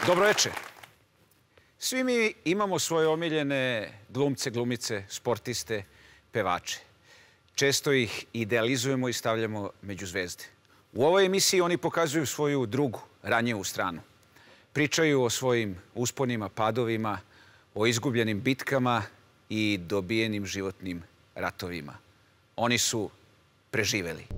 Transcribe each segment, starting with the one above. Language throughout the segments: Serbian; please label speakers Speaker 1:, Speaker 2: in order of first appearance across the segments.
Speaker 1: Dobroveče. Svi mi imamo svoje omiljene glumce, glumice, sportiste, pevače. Često ih idealizujemo i stavljamo među zvezde. U ovoj emisiji oni pokazuju svoju drugu, ranjivu stranu. Pričaju o svojim usponima, padovima, o izgubljenim bitkama i dobijenim životnim ratovima. Oni su preživeli.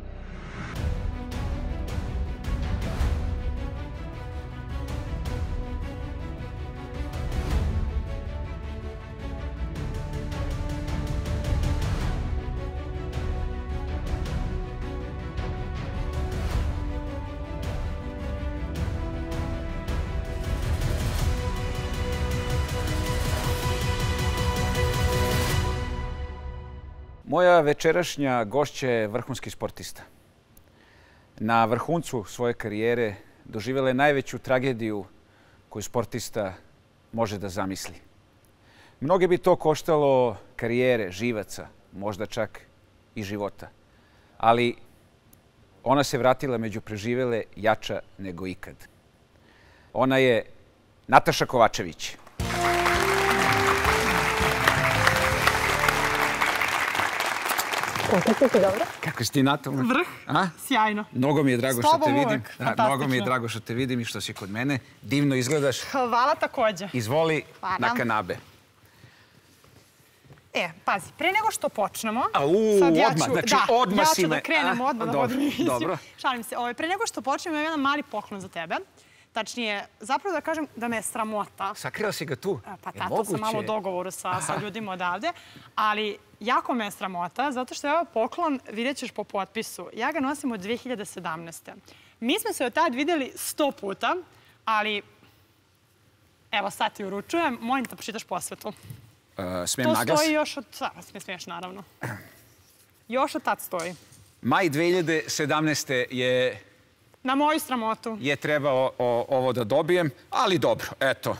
Speaker 1: Moja večerašnja gošća je vrhunski sportista. Na vrhuncu svoje karijere doživjela je najveću tragediju koju sportista može da zamisli. Mnoge bi to koštalo karijere, živaca, možda čak i života. Ali ona se vratila među preživele jača nego ikad. Ona je Nataša Kovačević.
Speaker 2: Kako si dobro?
Speaker 1: Kako si ti, Nata?
Speaker 2: Vrh, sjajno.
Speaker 1: Mnogo mi je drago što te vidim. Mnogo mi je drago što te vidim i što si kod mene. Divno izgledaš.
Speaker 2: Hvala također.
Speaker 1: Izvoli na kanabe.
Speaker 2: Pazi, pre nego što počnemo...
Speaker 1: Odmah, znači odmah si me...
Speaker 2: Ja ću da krenem odmah da vodim emisiju.
Speaker 1: Dobro.
Speaker 2: Šalim se. Pre nego što počnemo, imam jedan mali poklon za tebe. Tačnije, zapravo da kažem da me je sramota.
Speaker 1: Sakrila si ga tu?
Speaker 2: Pa tato sam malo u dogovoru sa ljudima odavde. Ali jako me je sramota, zato što je ovo poklon, vidjet ćeš po potpisu. Ja ga nosim od 2017. Mi smo se od tad vidjeli 100 puta, ali evo sad ti uručujem. Molim da pročitaš posvetu.
Speaker 1: Smijem naglas?
Speaker 2: To stoji još od... Smiješ, naravno. Još od tad stoji.
Speaker 1: Maj 2017. je...
Speaker 2: Na moju sramotu.
Speaker 1: Je trebao ovo da dobijem, ali dobro, eto.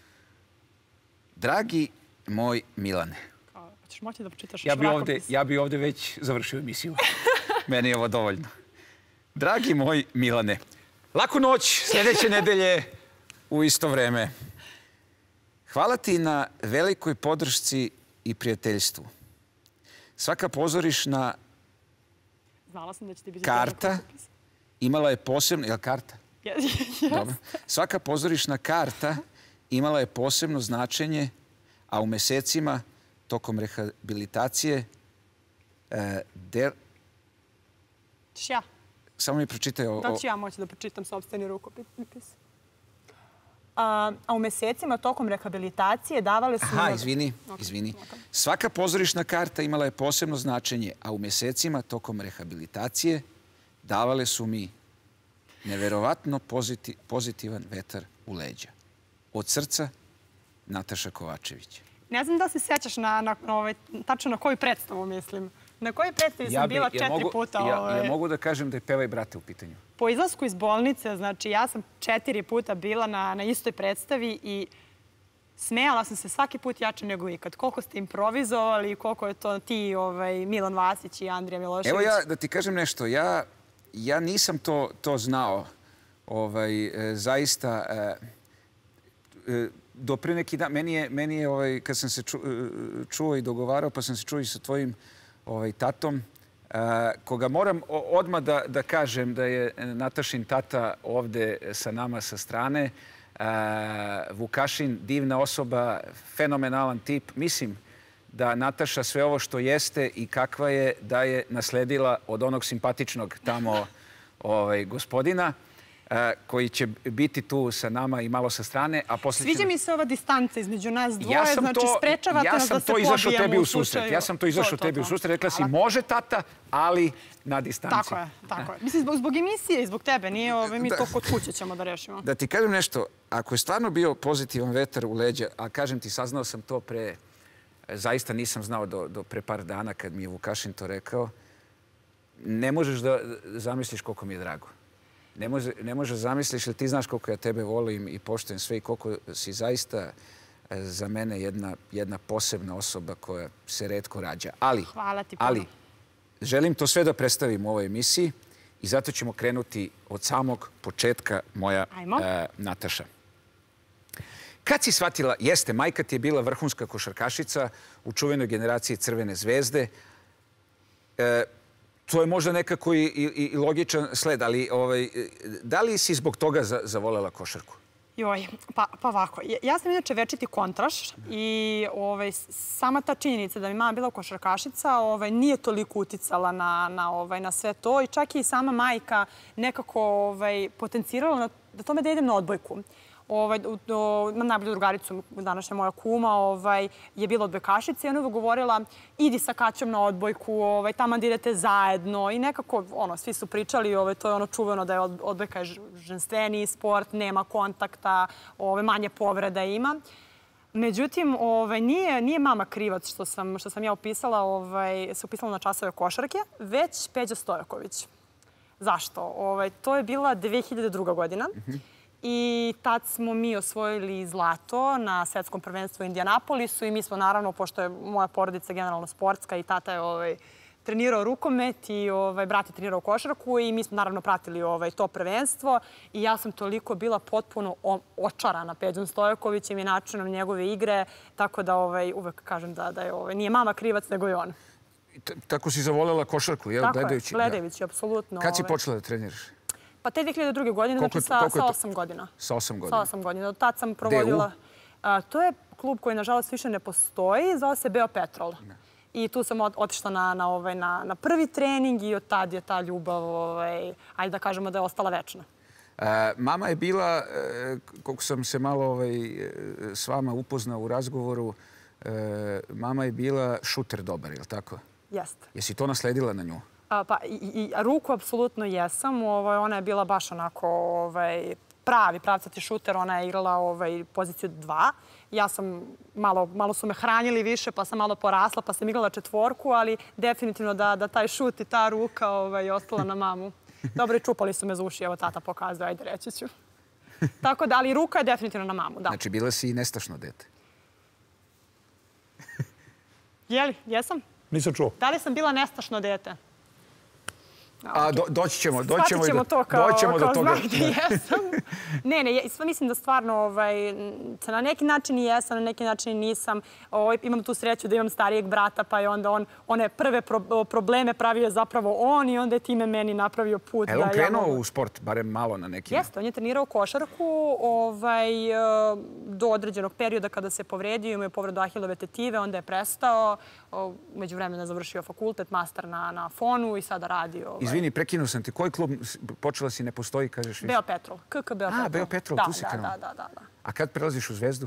Speaker 1: Dragi moj Milane.
Speaker 2: Hoćeš moći da pročitaš još rakopis?
Speaker 1: Ja bi ovdje već završio emisiju. Meni je ovo dovoljno. Dragi moj Milane, laku noć, sljedeće nedelje u isto vreme. Hvala ti na velikoj podršci i prijateljstvu. Svaka pozorišna karta imala je posebno... Jel' karta? Dobro. Svaka pozorišna karta imala je posebno značenje, a u mesecima tokom rehabilitacije...
Speaker 2: Češ ja?
Speaker 1: Samo mi pročitaj ovo.
Speaker 2: Da ću ja moći da pročitam sopstveni rukopis. A u mesecima tokom rehabilitacije davale su...
Speaker 1: Izvini. Svaka pozorišna karta imala je posebno značenje, a u mesecima tokom rehabilitacije davale su mi neverovatno pozitivan vetar u leđa. Od srca, Nataša Kovačević.
Speaker 2: Ne znam da se sjećaš tačno na koju predstavu, mislim. Na kojoj predstavi sam bila 4 puta.
Speaker 1: Ja mogu da kažem da je Pevaj brate u pitanju.
Speaker 2: Po izlasku iz bolnice, znači ja sam 4 puta bila na istoj predstavi i smejala sam se svaki put jače nego ikad. Koliko ste improvizovali, koliko je to ti, Milan Vasić i Andrija Milošević.
Speaker 1: Evo ja da ti kažem nešto. Ja nisam to znao. Zaista, do pre neki dan, meni je, kad sam se čuo i dogovarao, pa sam se čuo i sa tvojim tatom, koga moram odmah da kažem da je Natašin tata ovde sa nama sa strane. Vukašin, divna osoba, fenomenalan tip. Mislim da Nataša sve ovo što jeste i kakva je, da je nasledila od onog simpatičnog tamo gospodina koji će biti tu sa nama i malo sa strane.
Speaker 2: Sviđa mi se ova distanca između nas dvoje, znači sprečavate nas da se pobijemo u slučaju.
Speaker 1: Ja sam to izašao tebi u susret. Rekla si, može tata, ali na distanci.
Speaker 2: Tako je. Mislim, zbog emisije i zbog tebe, nije mi to kod kuće ćemo da rešimo.
Speaker 1: Da ti kažem nešto, ako je stvarno bio pozitivan vetar u leđa, a kažem ti, saznao sam to pre, zaista nisam znao do pre par dana kad mi je Vukašin to rekao, ne možeš da zamisliš koliko mi je drago. Ne možeš zamisliš, jer ti znaš koliko ja tebe volim i poštujem sve i koliko si zaista za mene jedna posebna osoba koja se retko rađa.
Speaker 2: Hvala ti puno.
Speaker 1: Ali, želim to sve da predstavim u ovoj emisiji i zato ćemo krenuti od samog početka, moja Nataša. Kad si shvatila, jeste, majka ti je bila vrhunska košarkašica u čuvenoj generaciji Crvene zvezde. To je možda nekako i logičan sled, ali da li si zbog toga zavolela košarku?
Speaker 2: Joj, pa ovako. Ja sam inače večiti kontraš i sama ta činjenica da mi mama bila košarkašica nije toliko uticala na sve to i čak i sama majka nekako potencirala da tome da idem na odbojku. Imam najbolju drugaricu, današnja moja kuma, je bila odbojkašica i ona uvijek govorila idi sa Kaćom na odbojku, tamo da idete zajedno i nekako, svi su pričali, to je ono čuveno da je odbojka ženstveniji sport, nema kontakta, manje povreda ima. Međutim, nije mama krivac što sam ja upisala na časove košarke, već Peđa Stojaković. Zašto? To je bila 2002. godina. I tad smo mi osvojili zlato na svetskom prvenstvu u Indijanapolisu i mi smo naravno, pošto je moja porodica generalno sportska i tata je trenirao rukomet i brat je trenirao košarku i mi smo naravno pratili to prvenstvo i ja sam toliko bila potpuno očarana Peđom Stojakovićem i načinom njegove igre, tako da uvek kažem da nije mama krivac, nego i on.
Speaker 1: Tako si zavoljela košarku, jel? Gledajući?
Speaker 2: Tako je, gledajući, apsolutno.
Speaker 1: Kad si počela da treniraš?
Speaker 2: Pa te 2002. godine, znači sa 8 godina.
Speaker 1: Sa 8 godina?
Speaker 2: Sa 8 godina. Od tad sam provodila... To je klub koji, nažalost, više ne postoji. Zove se Beopetrol. I tu sam otišla na prvi trening i od tad je ta ljubav, ajde da kažemo da je ostala večna.
Speaker 1: Mama je bila, koliko sam se malo s vama upoznao u razgovoru, mama je bila šuter dobar, je li tako?
Speaker 2: Jeste.
Speaker 1: Jesi to nasledila na nju?
Speaker 2: Pa i ruku apsolutno jesam. Ona je bila baš onako pravcati šuter. Ona je igrala poziciju 2. Ja sam, malo su me hranjili više, pa sam malo porasla, pa sam igrala četvorku, ali definitivno da taj šut i ta ruka je ostala na mamu. Dobro, i čupali su me za uši, evo tata pokazuje, ajde reći ću. Tako da, ali ruka je definitivno na mamu, da.
Speaker 1: Znači, bila si i nestašno dete.
Speaker 2: Jeli, jesam?
Speaker 3: Nisam čuo.
Speaker 2: Da li sam bila nestašno dete?
Speaker 1: Doći ćemo do
Speaker 2: toga.
Speaker 1: toga.
Speaker 2: Ne, mislim da stvarno na neki način i jesam, na neki način i nisam. Imam tu sreću da imam starijeg brata, pa je onda one prve probleme pravio zapravo on i onda je time meni napravio put.
Speaker 1: Je li on krenuo u sport, barem malo na neki?
Speaker 2: Jeste, on je trenirao košarku do određenog perioda kada se povredio, imao je povredu ahilove tetive, onda je prestao. Među vremena je završio fakultet, master na FON-u i sada radi.
Speaker 1: Izvini, prekinuo sam ti. Koji klub počela si ne postoji, kažeš više?
Speaker 2: Beopetrol. KK Beopetrol.
Speaker 1: Beopetrol, tu si krenula.
Speaker 2: Da.
Speaker 1: A kad prelaziš u Zvezdu?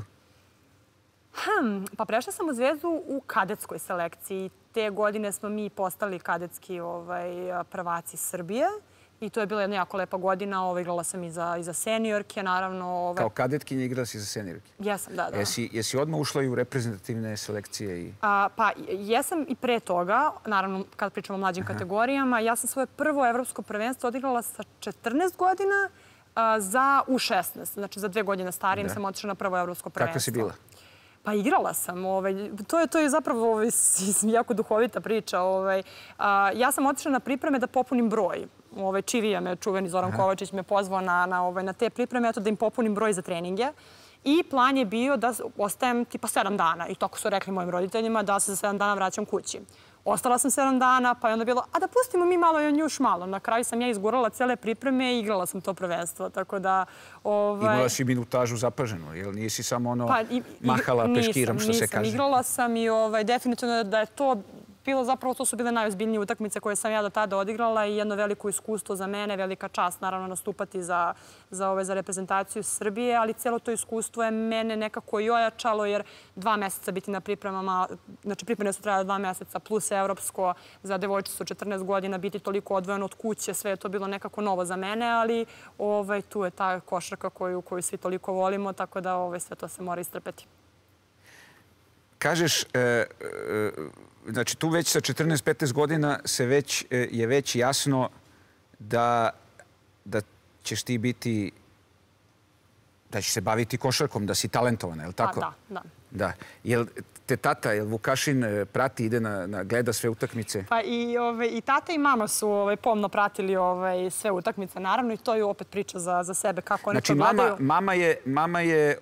Speaker 2: Pa prešla sam u Zvezdu u kadetskoj selekciji. Te godine smo mi postali kadetski prvaci Srbije. I to je bila jedna jako lepa godina. Igrala sam i za seniorke, naravno.
Speaker 1: Kao kadetkinja igrala si za seniorke?
Speaker 2: Jesam, da.
Speaker 1: Jesi odmah ušla i u reprezentativne selekcije?
Speaker 2: Pa jesam i pre toga, naravno kad pričamo o mlađim kategorijama. Ja sam svoje prvo evropsko prvenstvo odigrala sa 14 godina za U16. Znači za 2 godine starijim sam otišla na prvo evropsko prvenstvo.
Speaker 1: Kakva si bila?
Speaker 2: Pa igrala sam. To je zapravo jako duhovita priča. Ja sam otišla na pripreme da popunim broj. Čivija me, čuveni Zoran Kovačić, me pozvao na te pripreme, da im popunim broj za treninge. I plan je bio da ostajem tipa 7 dana. I tako su rekli mojim roditeljima da se za 7 dana vraćam kući. Ostala sam 7 dana, pa je onda bilo, a da pustimo mi malo i on još malo. Na kraju sam ja izgurala cele pripreme i igrala sam to prvenstvo. Tako da...
Speaker 1: Imala si minutažu zapaženu, jer nisi samo mahala peškirom, što se kaže?
Speaker 2: Nisam, igrala sam i definitivno da je to bilo zapravo, to su bile najozbiljnije utakmice koje sam ja do tada odigrala i jedno veliko iskustvo za mene, velika čast naravno nastupati za reprezentaciju Srbije, ali cijelo to iskustvo je mene nekako i ojačalo jer 2 meseca biti na pripremama, znači pripreme su trajale 2 meseca plus evropsko za devojčicu 14 godina, biti toliko odvojeno od kuće, sve je to bilo nekako novo za mene, ali tu je ta košarka koju svi toliko volimo, tako da sve to se mora istrpeti.
Speaker 1: Kažeš, znači tu već sa 14-15 godina je već jasno da ćeš ti biti, da ćeš se baviti košarkom, da si talentovana, je li tako?
Speaker 2: Da.
Speaker 1: Da. Jel te tata, jel Vukašin prati, ide gleda sve utakmice?
Speaker 2: Pa i tata i mama su pomno pratili sve utakmice, naravno, i to je opet priča za sebe, kako oni to gledaju.
Speaker 1: Znači, mama je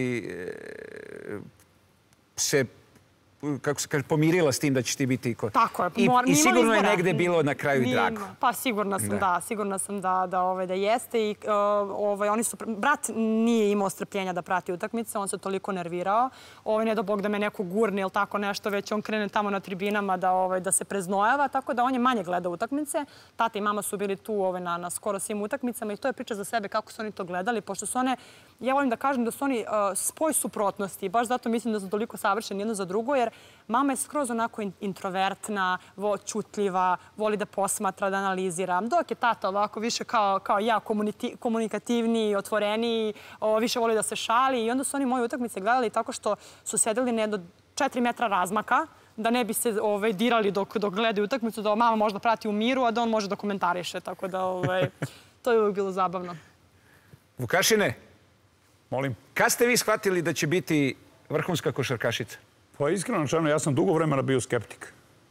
Speaker 1: se, kako se kaže, pomirila s tim da ćeš ti biti...
Speaker 2: Tako je.
Speaker 1: I sigurno je negde bilo na kraju i drago.
Speaker 2: Pa sigurna sam, da. Sigurna sam da jeste. I oni su... Brat nije imao strpljenja da prati utakmice, on se toliko nervirao. Ne do Bog da me neko gurne ili tako nešto, već on krene tamo na tribinama da se preznojava, tako da on je manje gledao utakmice. Tata i mama su bili tu na skoro svim utakmicama i to je priča za sebe kako su oni to gledali, pošto su one... Ja volim da kažem da su oni spoj suprotnosti. Baš zato mislim da su toliko savršeni jedno za drugo, jer mama je skroz onako introvertna, čutljiva, voli da posmatra, da analizira. Dok je tata ovako više kao ja, komunikativniji, otvoreniji, više voli da se šali. I onda su oni moje utakmice gledali tako što su sedeli na jedno 4 metra razmaka, da ne bi se dirali dok gledaju utakmicu, da mama možda prati u miru, a da on može da komentariše. Tako da to je uvijek bilo zabavno.
Speaker 1: Vukašine,
Speaker 3: molim.
Speaker 1: Kad ste vi shvatili da će biti vrhunska košarkašica?
Speaker 3: Pa iskreno rečeno, ja sam dugo vremena bio skeptik.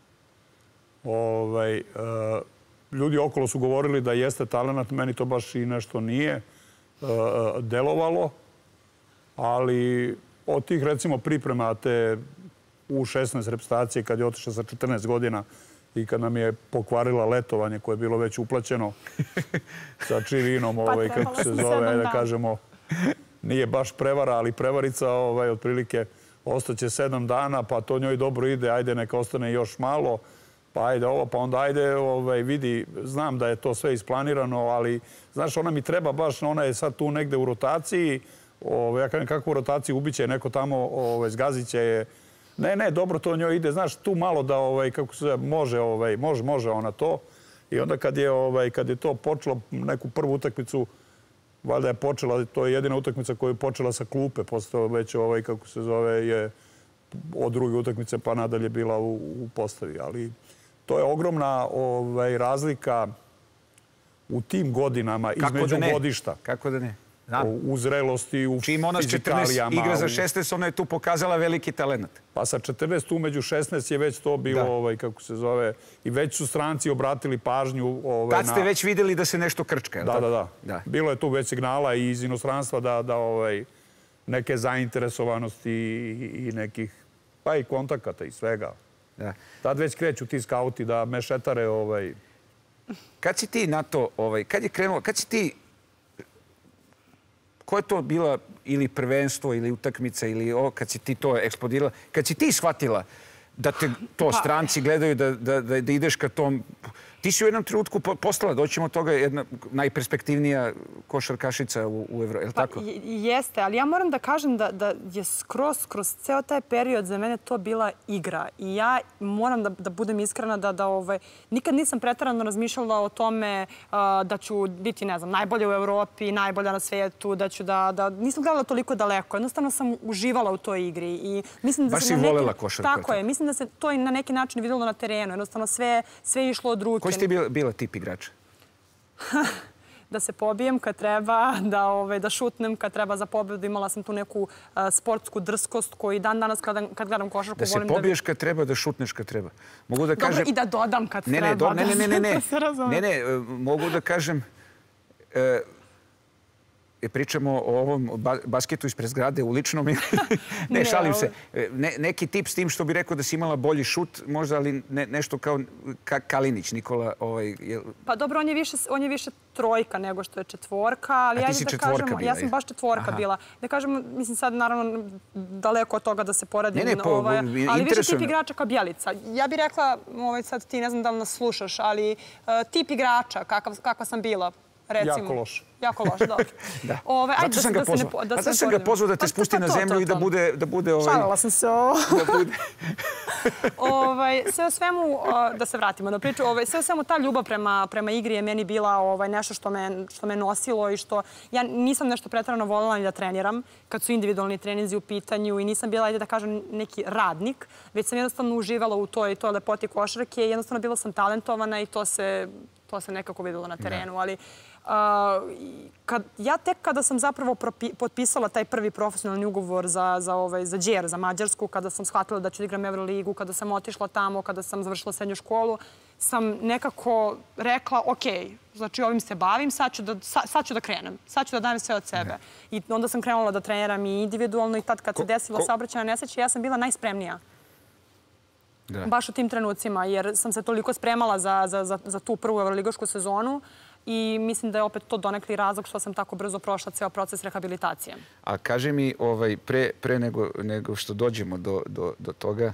Speaker 3: Ljudi okolo su govorili da jeste talenat, meni to baš i nešto nije delovalo. Ali od tih, recimo, priprema te U16 reprezentacije, kad je otišla sa 14 godina i kad nam je pokvarila letovanje koje je bilo već uplaćeno sa Čirinom, kako se zove, da kažemo, nije baš prevara, ali prevarica, otprilike, ostaće 7 dana, pa to njoj dobro ide, ajde neka ostane još malo, pa ajde ovo, pa onda ajde, vidi, znam da je to sve isplanirano, ali, znaš, ona mi treba baš, ona je sad tu negde u rotaciji, ja kažem kakvu rotaciju ubiće, neko tamo zgazit će je. Ne, dobro, to njoj ide, znaš, tu malo da, kako se može ona to. I onda kad je to počelo, neku prvu utakmicu, valjda je počela, to je jedina utakmica koja je počela sa klupe, posle već kako se zove, je od druge utakmice pa nadalje bila u postavi. Ali to je ogromna razlika u tim godinama između godišta.
Speaker 1: Kako da ne?
Speaker 3: U zrelosti, u
Speaker 1: čim ona s 14 igra za 16, ona je tu pokazala veliki talent.
Speaker 3: Pa sa 14 tu među 16 je već to bilo, kako se zove, i već su stranci obratili pažnju.
Speaker 1: Tad ste već vidjeli da se nešto krčka, je li tako?
Speaker 3: Da. Bilo je tu već signala i iz inostranstva da neke zainteresovanosti i nekih, pa i kontakata i svega. Tad već kreću ti skauti da mešetare.
Speaker 1: Kad si ti na to, kad je krenulo, kad si ti... Ko je to bila ili prvenstvo ili utakmica ili ovo, kad si ti to eksplodirala, kad si ti shvatila da te to stranci gledaju, da ideš ka tom... Ti si u jednom trenutku postala, doćemo od toga, jedna najperspektivnija košarkašica u Evropi, je li tako?
Speaker 2: Jeste, ali ja moram da kažem da je kroz ceo taj period za mene to bila igra. I ja moram da budem iskrena da nikad nisam pretarano razmišljala o tome da ću biti, ne znam, najbolja u Evropi, najbolja na svijetu, da ću da... Nisam gledala toliko daleko. Jednostavno sam uživala u toj igri.
Speaker 1: Baš si volela košarku.
Speaker 2: Tako je. Mislim da se to i na neki način vidjelo na terenu. Jednostavno sve je išlo od ruke.
Speaker 1: Koji ste bila tip igrača?
Speaker 2: Da se pobijem kad treba, da šutnem kad treba za pobedu. Imala sam tu neku sportsku drskost koju dan danas kad gledam košarku
Speaker 1: volim da... Da se pobiješ kad treba, da šutneš kad treba. Mogu da kažem...
Speaker 2: Dobro, i da dodam kad treba.
Speaker 1: Ne, mogu da kažem... Pričamo o ovom basketu ispred zgrade u ličnom. Ne, šalim se. Neki tip s tim što bi rekao da si imala bolji šut, možda, ali nešto kao Kalinić, Nikola.
Speaker 2: Pa dobro, on je više trojka nego što je četvorka.
Speaker 1: A ti si četvorka bila?
Speaker 2: Ja sam baš četvorka bila. Da kažem, mislim sad naravno daleko od toga da se poradim. Ali više tip igrača kao Bjelica. Ja bih rekla, sad ti ne znam da li nas slušaš, ali tip igrača, kakva sam bila.
Speaker 3: Jako loš.
Speaker 2: Jako loš, dobro.
Speaker 1: Zato sam ga pozvao. Zato sam ga pozvao da te spusti na zemlju i da bude...
Speaker 2: Šalila sam se ovo. Sve o svemu, da se vratimo na priču, sve o svemu ta ljubav prema igri je meni bila nešto što me nosilo i što ja nisam nešto pretarano voljela ni da treniram kad su individualni treninzi u pitanju i nisam bila, ajde da kažem, neki radnik, već sam jednostavno uživala u toj lepoti košarke i jednostavno bila sam talentovana i to se to se nekako videlo na terenu, ali tek kada sam zapravo potpisala taj prvi profesionalni ugovor za Đer, za Mađarsku, kada sam shvatila da ću da igram Euroligu, kada sam otišla tamo, kada sam završila srednju školu, sam nekako rekla, ok, znači ovim se bavim, sad ću da krenem, sad ću da dajem sve od sebe. I onda sam krenula da treniram i individualno i tad kad se desila saobraćajna nesreća, ja sam bila najspremnija. Baš u tim trenucima, jer sam se toliko spremala za tu prvu evroligašku sezonu i mislim da je opet to donekli razlog što sam tako brzo prošla ceo proces rehabilitacije.
Speaker 1: A kaži mi, pre nego što dođemo do toga,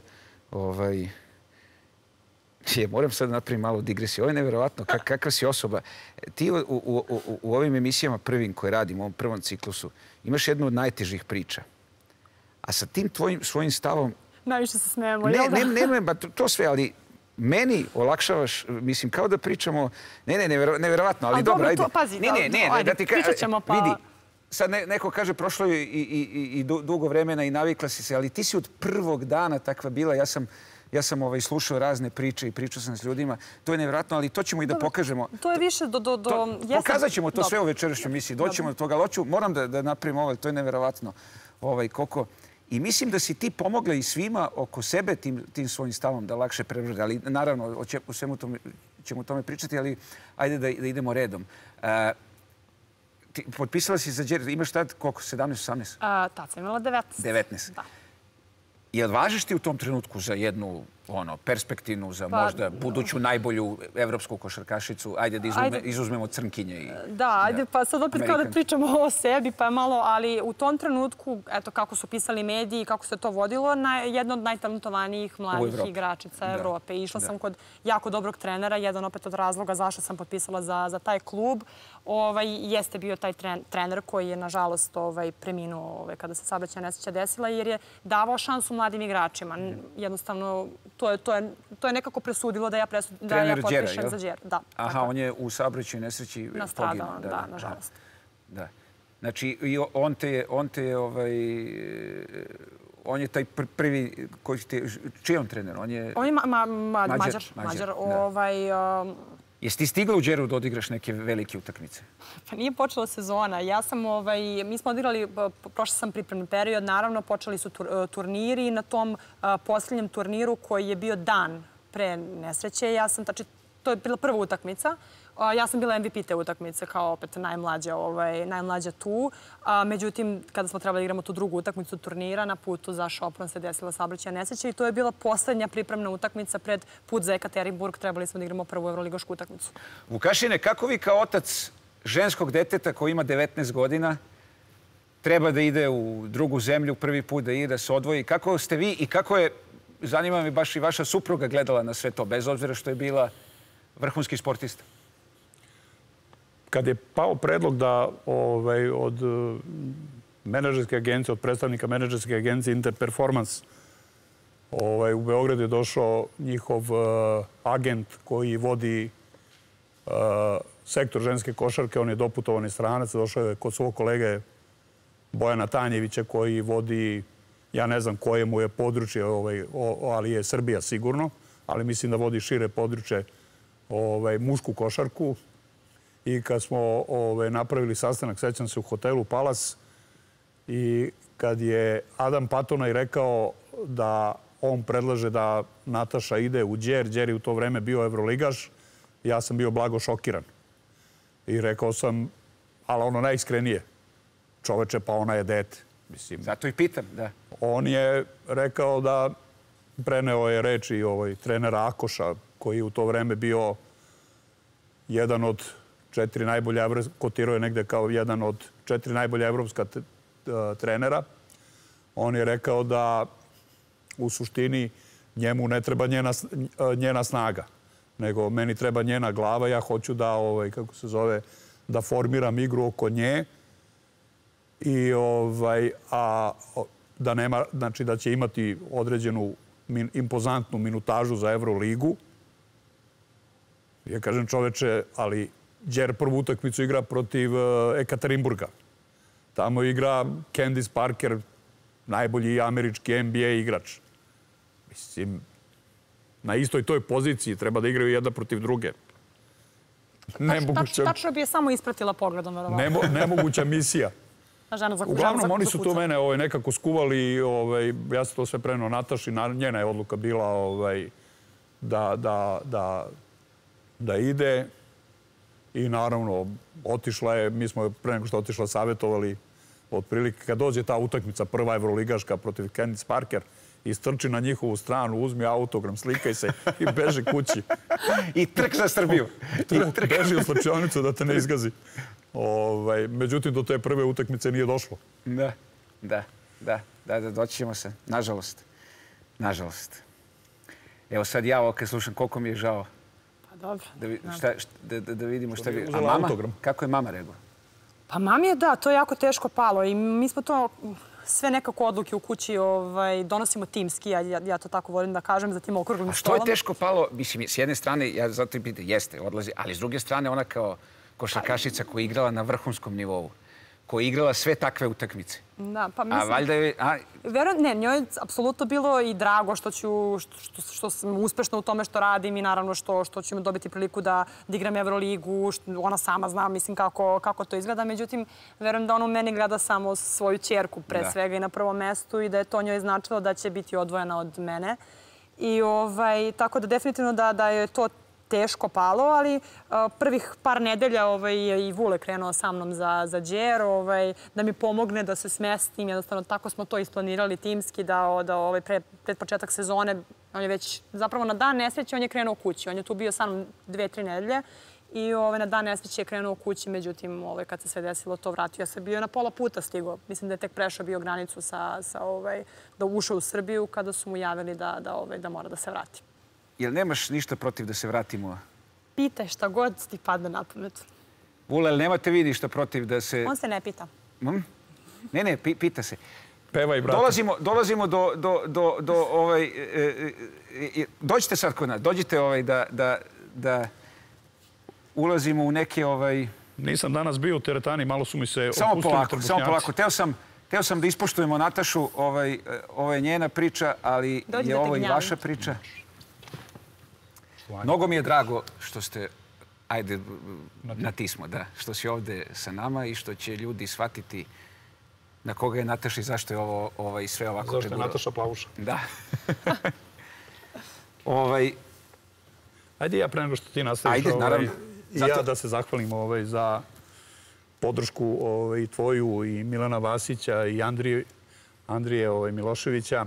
Speaker 1: moram sad napraviti malu digresiju. Ovo je nevjerovatno, kakva si osoba. Ti u ovim emisijama prvim koje radim, u ovom prvom ciklusu, imaš jednu od najtežih priča. A sa tim tvojim svojim stavom...
Speaker 2: Najviše se smijemo, jel da?
Speaker 1: Ne, to sve, ali meni olakšavaš, mislim, kao da pričamo... Ne, nevjerovatno, ali dobro, ajde.
Speaker 2: Pazi, pričat ćemo pa...
Speaker 1: Vidi, sad neko kaže, prošlo je i dugo vremena i navikla si se, ali ti si od prvog dana takva bila. Ja sam slušao razne priče i pričao sam s ljudima. To je nevjerojatno, ali to ćemo i da pokažemo.
Speaker 2: To je više do...
Speaker 1: Pokazat ćemo to sve u večerašnjoj misiji. Doćemo do toga, ali moram da napravim ovo, to je nevjerojatno. Koliko... I mislim da si ti pomogla i svima oko sebe tim svojim stavom da lakše prebrode. Ali naravno, o svemu ćemo o tome pričati, ali ajde da idemo redom. Potpisala si za Đer, imaš tad koliko, 17-18?
Speaker 2: Tad sam imala 19.
Speaker 1: 19.
Speaker 2: Da.
Speaker 1: Jel važiš ti u tom trenutku za jednu perspektivnu, za možda buduću najbolju evropsku košarkašicu? Ajde da izuzmemo crnkinje.
Speaker 2: Da, ajde pa sad opet kao da pričamo o sebi pa malo, ali u tom trenutku, eto kako su pisali mediji, kako se to vodilo, jedna od najtalentovanijih mladih igračica Evrope. Išla sam kod jako dobrog trenera, jedan opet od razloga zašto sam potpisala za taj klub. Jeste bio taj trener koji je, nažalost, preminuo kada se saobraćajna nesreća desila, jer je davao šansu mladim igračima. Jednostavno, to je nekako presudilo da ja potpišem za Đer.
Speaker 1: Aha, on je u saobraćajnoj nesreći poginuo.
Speaker 2: Nastradao, da, nažalost.
Speaker 1: Da. Znači, on je taj prvi... Čiji je on trener? On je
Speaker 2: Mađar.
Speaker 1: Jesi ti stigla u Đeru da odigraš neke velike utakmice?
Speaker 2: Pa nije počela sezona. Mi smo odigrali, prošla sam pripremni period, naravno počeli su turniri i na tom posljednjem turniru koji je bio dan pre nesreće, to je bila prva utakmica. Ja sam bila MVP te utakmice kao opet najmlađa tu. Međutim, kada smo trebali da igramo tu drugu utakmicu turnira, na putu za Šopron se desila saobraćajna nesreća i to je bila poslednja pripremna utakmica pred put za Ekaterinburg. Trebali smo da igramo prvu evroligašku utakmicu.
Speaker 1: Vukašine, kako vi kao otac ženskog deteta koji ima 19 godina treba da ide u drugu zemlju, prvi put da ide, da se odvoji? Kako ste vi i kako je, zanima me baš i vaša supruga gledala na sve to, bez obzira što je bila vrhunski sportista?
Speaker 3: Kad je pao predlog da od menadžerske agencije, od predstavnika menadžerske agencije Interperformance, u Beogradu je došao njihov agent koji vodi sektor ženske košarke, on je doputovani stranac, došao je kod svog kolege Bojana Tanjevića koji vodi, ja ne znam koje mu je područje, ali je Srbija sigurno, ali mislim da vodi šire područje mušku košarku. I kad smo napravili sastanak, sećam se, u hotelu Palace i kad je Adam Patonaj rekao da on predlaže da Nataša ide u Đer, Đer je u to vreme bio evroligaš, ja sam bio blago šokiran. I rekao sam, ali ono najiskrenije, čoveče, pa ona je dete.
Speaker 1: Zato i pitam, da.
Speaker 3: On je rekao da preneo je reči trenera Akoša, koji je u to vreme bio jedan od 4 najbolja, kotirao je negde kao jedan od 4 najbolja evropska trenera. On je rekao da u suštini njemu ne treba njena snaga, nego meni treba njena glava. Ja hoću da, da formiram igru oko nje i da nema, znači da će imati određenu impozantnu minutažu za Evroligu. Ja kažem, čoveče, ali Đer prvu utakmicu igra protiv Ekaterinburga. Tamo igra Candice Parker, najbolji američki NBA igrač. Mislim, na istoj toj poziciji treba da igraju jedna protiv druge.
Speaker 2: Tačno bi je samo ispratila pogledom, verovatno.
Speaker 3: Nemoguća misija. Uglavnom, oni su to mene nekako skuvali. Ja sam to sve preneo Nataši. Njena je odluka bila da ide. I naravno, otišla je. Mi smo pre nego što otišla savjetovali otprilike. Kad dođe ta utakmica, prva evroligaška protiv Candice Parker, istrči na njihovu stranu, uzmi autogram, slikaj se i beži kući.
Speaker 1: I trk za Srbiju.
Speaker 3: Beži u slačionicu da te ne izgazi. Međutim, do te prve utakmice nije došlo.
Speaker 1: Da, doći ćemo se. Nažalost. Evo sad ja ovo kad slušam koliko mi je žao.
Speaker 2: Pa dobro.
Speaker 1: Da vidimo šta bi...
Speaker 3: A mama?
Speaker 1: Kako je mama rekla?
Speaker 2: Pa mami je da, to je jako teško palo i mi smo to sve nekako odluke u kući donosimo timski, ja to tako volim da kažem, za tim okruglim stolom.
Speaker 1: A što je teško palo? Mislim, s jedne strane, ja zato i pitam, jeste, odlazi, ali s druge strane ona kao košarkašica koja je igrala na vrhunskom nivou, koja je igrala sve takve utakmice.
Speaker 2: Da, pa mislim...
Speaker 1: A valjda je...
Speaker 2: Ne, njoj je apsolutno bilo i drago što sam uspešna u tome što radim i naravno što ćemo dobiti priliku da igram Evroligu. Ona sama zna, mislim, kako to izgleda. Međutim, verujem da ona u meni gleda samo svoju ćerku pre svega i na prvom mestu i da je to njoj značilo da će biti odvojena od mene. I tako da definitivno da je to teško palo, ali prvih par nedelja je i Vule krenuo sa mnom za Đer, da mi pomogne da se smestim. Jednostavno, tako smo to isplanirali timski, da pred početak sezone, on je već zapravo na dan nesreće, on je krenuo kući. On je tu bio sa mnom 2-3 nedelje i na dan nesreće je krenuo kući. Međutim, kad se sve desilo, to vratio. Ja sam bio na pola puta stigao. Mislim da je tek prešao bio granicu da ušao u Srbiju kada su mu javili da mora da se vrati.
Speaker 1: Jel nemaš ništa protiv da se vratimo?
Speaker 2: Pitaj šta god ti padne na pamet.
Speaker 1: Vule, jel nemate vi ništa protiv da se...
Speaker 2: On se ne pita.
Speaker 1: Ne, pita se.
Speaker 3: Pevaj, brate.
Speaker 1: Dolazimo do dođite sad kod nas. Dođite da ulazimo u neke...
Speaker 3: Nisam danas bio u teretani, malo su mi se opustili trbušnjaci.
Speaker 1: Samo polako. Teo sam da ispoštujemo Natašu. Ovo je njena priča, ali je ovo i vaša priča. Mnogo mi je drago što ste, ajde, na ti smo, da, što si ovde sa nama i što će ljudi shvatiti na koga je Nataša i zašto je ovo sve ovako
Speaker 3: pregurao. Zašto je Nataša plavuša.
Speaker 1: Da.
Speaker 3: Ajde ja pre nego što ti nastaviš i ja da se zahvalim za podršku i tvoju i Milana Vasića i Andrije Miloševića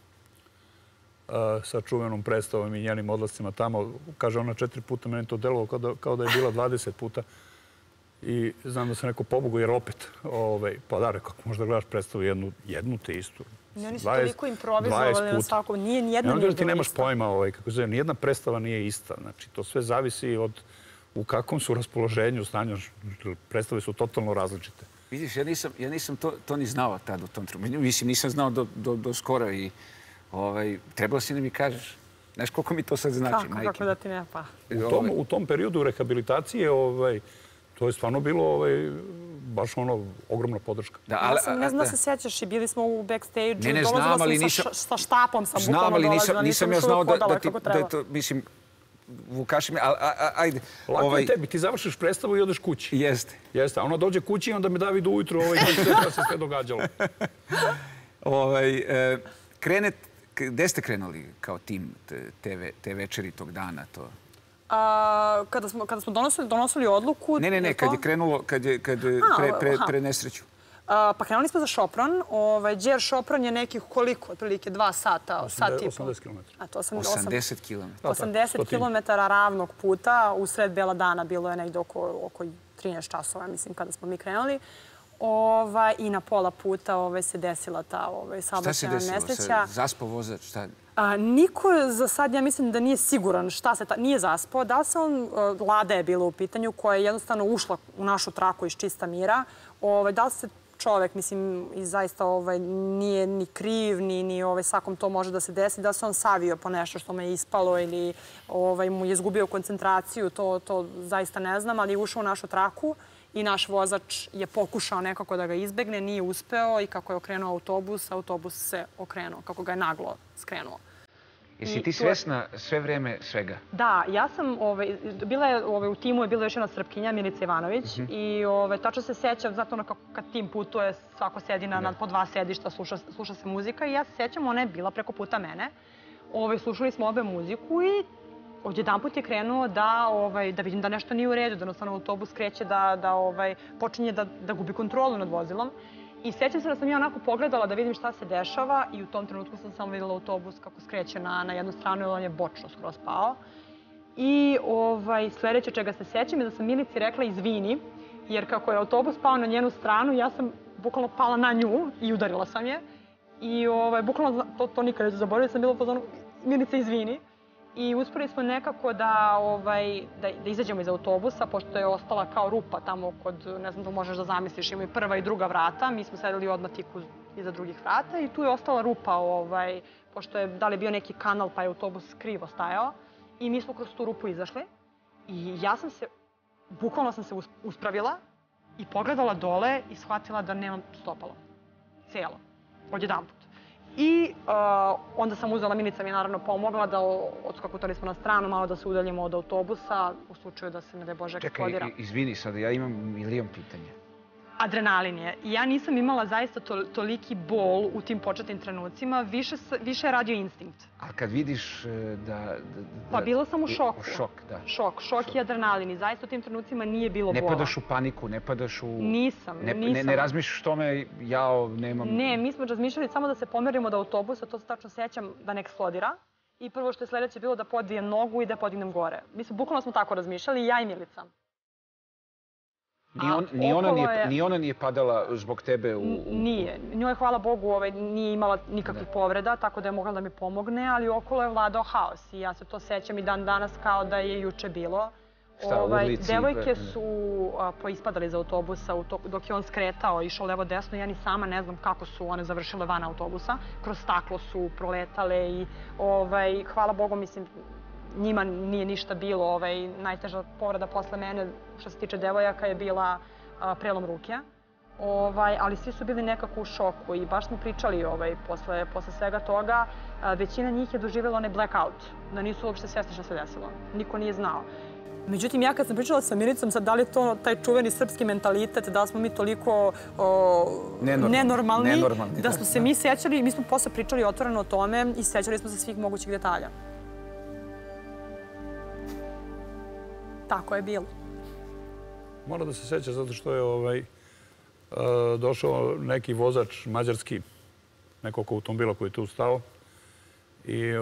Speaker 3: sa čuvenom predstavom i njenim odlascima tamo. Kaže ona 4 puta, meni to delovalo kao da je bila 20 puta. I znam da se neko pobogu jer opet, pa da, kako možda gledaš predstavu jednu te istu.
Speaker 2: Oni su toliko improvizovali na svakom, nije nijedna nije bila
Speaker 3: ti nemaš pojma, kako zove, nijedna predstava nije ista. Znači, to sve zavisi od u kakvom su raspoloženju, stanju. Predstave su totalno različite.
Speaker 1: Vidiš, ja nisam to ni znao tad u tom trenutku. Mislim, nisam znao do skoro i trebalo si da mi kažeš. Znaš koliko mi to sad znači?
Speaker 2: Kako da ti ne pa?
Speaker 3: U tom periodu rehabilitacije to je stvarno bilo baš ogromna podrška.
Speaker 2: Ne znam da se sjećaš i bili smo u backstage-u.
Speaker 1: Ne znam, ali nisam...
Speaker 2: Sa štapom sam
Speaker 1: bukvalno dolazila. Nisam ja znao da ti... Mislim, Vukaši mi... Ajde.
Speaker 3: Lako je tebi. Ti završiš predstavu i odeš kući.
Speaker 1: Jeste.
Speaker 3: Jeste. A ona dođe kući i onda me David ujutru da se sve događalo.
Speaker 1: Gde ste krenuli kao tim te večeri tog dana?
Speaker 2: Kada smo donosili odluku...
Speaker 1: Ne, kad je krenulo, pre nesreću.
Speaker 2: Pa krenuli smo za Šopron. Đer Šopron je nekih koliko? Otprilike 2 sata, sat i po.
Speaker 3: 80 km.
Speaker 1: 80 km.
Speaker 2: 80 km ravnog puta. Usred bela dana bilo je nekde oko 13 časova, mislim, kada smo mi krenuli. I na pola puta se desila ta saobraćajna nesreća.
Speaker 1: Šta se desilo? Zaspao vozač?
Speaker 2: Niko za sad, ja mislim da nije siguran šta se... Nije zaspao. Da se on... Lada je bila u pitanju koja je jednostavno ušla u našu traku iz čista mira. Da li se čovek, mislim, i zaista nije ni kriv, ni svakom to može da se desi, da se on savio po nešto što mu je ispalo ili mu je izgubio koncentraciju, to zaista ne znam, ali je ušao u našu traku i naš vozač je pokušao nekako da ga izbegne, nije uspeo i kako je okrenuo autobus se okrenuo, kako ga je naglo skrenuo.
Speaker 1: Jesi ti svjesna sve vrijeme svega?
Speaker 2: Da, ja sam, bila je u timu, je bila još jedna Srpkinja, Milica Ivanović, i tačno se sjećam, zato ono kad tim putuje, svako sedi na po 2 sedišta, sluša se muzika i ja se sjećam, ona je bila preko puta mene. Slušali smo obe muziku i odjedanput je krenuo da vidim da nešto nije u redu, da jednostavno autobus kreće da počinje da gubi kontrolu nad vozilom. I sjećam se da sam ja onako pogledala da vidim šta se dešava i u tom trenutku sam samo vidjela autobus kako skreće na jednu stranu i on je bočno skroz pao. I sljedeće čega se sjećam je da sam Milici rekla izvini, jer kako je autobus pao na njenu stranu, ja sam bukvalno pala na nju i udarila sam je. I bukvalno to nikad neću zaboraviti, sam bila u fazonu Milice izvini. I uspjeli smo nekako da izađemo iz autobusa, pošto je ostala kao rupa tamo kod, ne znam da možeš da zamisliš, imaju prva i druga vrata. Mi smo sedeli odmah tik iza drugih vrata i tu je ostala rupa, pošto je da li bio neki kanal pa je autobus krivo stajao. I mi smo kroz tu rupu izašli. I ja bukvalno sam se uspravila i pogledala dole i shvatila da nemam stopalo. Cijelo. Odjedanput. I onda sam uzela, Milica mi je naravno pomogla da odskakutali smo na stranu, malo da se udaljimo od autobusa, u slučaju da se, ne daj Bože, eksplodira.
Speaker 1: Čekaj, izvini sad, ja imam milion pitanja.
Speaker 2: Adrenalin je. Ja nisam imala zaista toliki bol u tim početnim trenucima, više je radio instinkt.
Speaker 1: A kad vidiš da...
Speaker 2: Pa bila sam u šoku.
Speaker 1: U šok, da.
Speaker 2: Šok i adrenalin i zaista u tim trenucima nije bilo bola.
Speaker 1: Ne padaš u paniku, ne padaš u...
Speaker 2: Nisam.
Speaker 1: Ne razmišljaš što me, jao, nemam...
Speaker 2: Ne, mi smo razmišljali samo da se pomerimo od autobusa, to se tačno sjećam, da ne eksplodira. I prvo što je sljedeće bilo da podijem nogu i da podignem gore. Mislim, bukvalno smo tako razmišljali, ja i Milica.
Speaker 1: Ni ona nije padala zbog tebe u...
Speaker 2: Nije. Njoj, hvala Bogu, nije imala nikakvih povreda, tako da je mogla da mi pomogne, ali okolo je vladao haos. I ja se to sjećam i dan danas kao da je juče bilo. Devojke su poispadali iz autobusa dok je on skretao, išao levo-desno. Ja ni sama ne znam kako su one završile van autobusa. Kroz staklo su proletale i hvala Bogu, mislim, njima nije ništa bilo. Najteža povreda posle mene, što se tiče devojaka, je bila prelom ruke. Ali svi su bili nekako u šoku i baš smo pričali posle svega toga. Većina njih je doživjela onaj blackout, da nisu uopšte svjesni što se desilo. Niko nije znao. Međutim, ja kad sam pričala sa Milicom, sad da li je to taj čuveni srpski mentalitet, da smo mi toliko nenormalni, da smo se mi sjećali, mi smo posle pričali otvoreno o tome i sjećali smo se svih mogućih detalja. Tako je bilo.
Speaker 3: Mora da se sjeća zato što je došao neki vozač mađarski, nekog automobila koji je tu stao i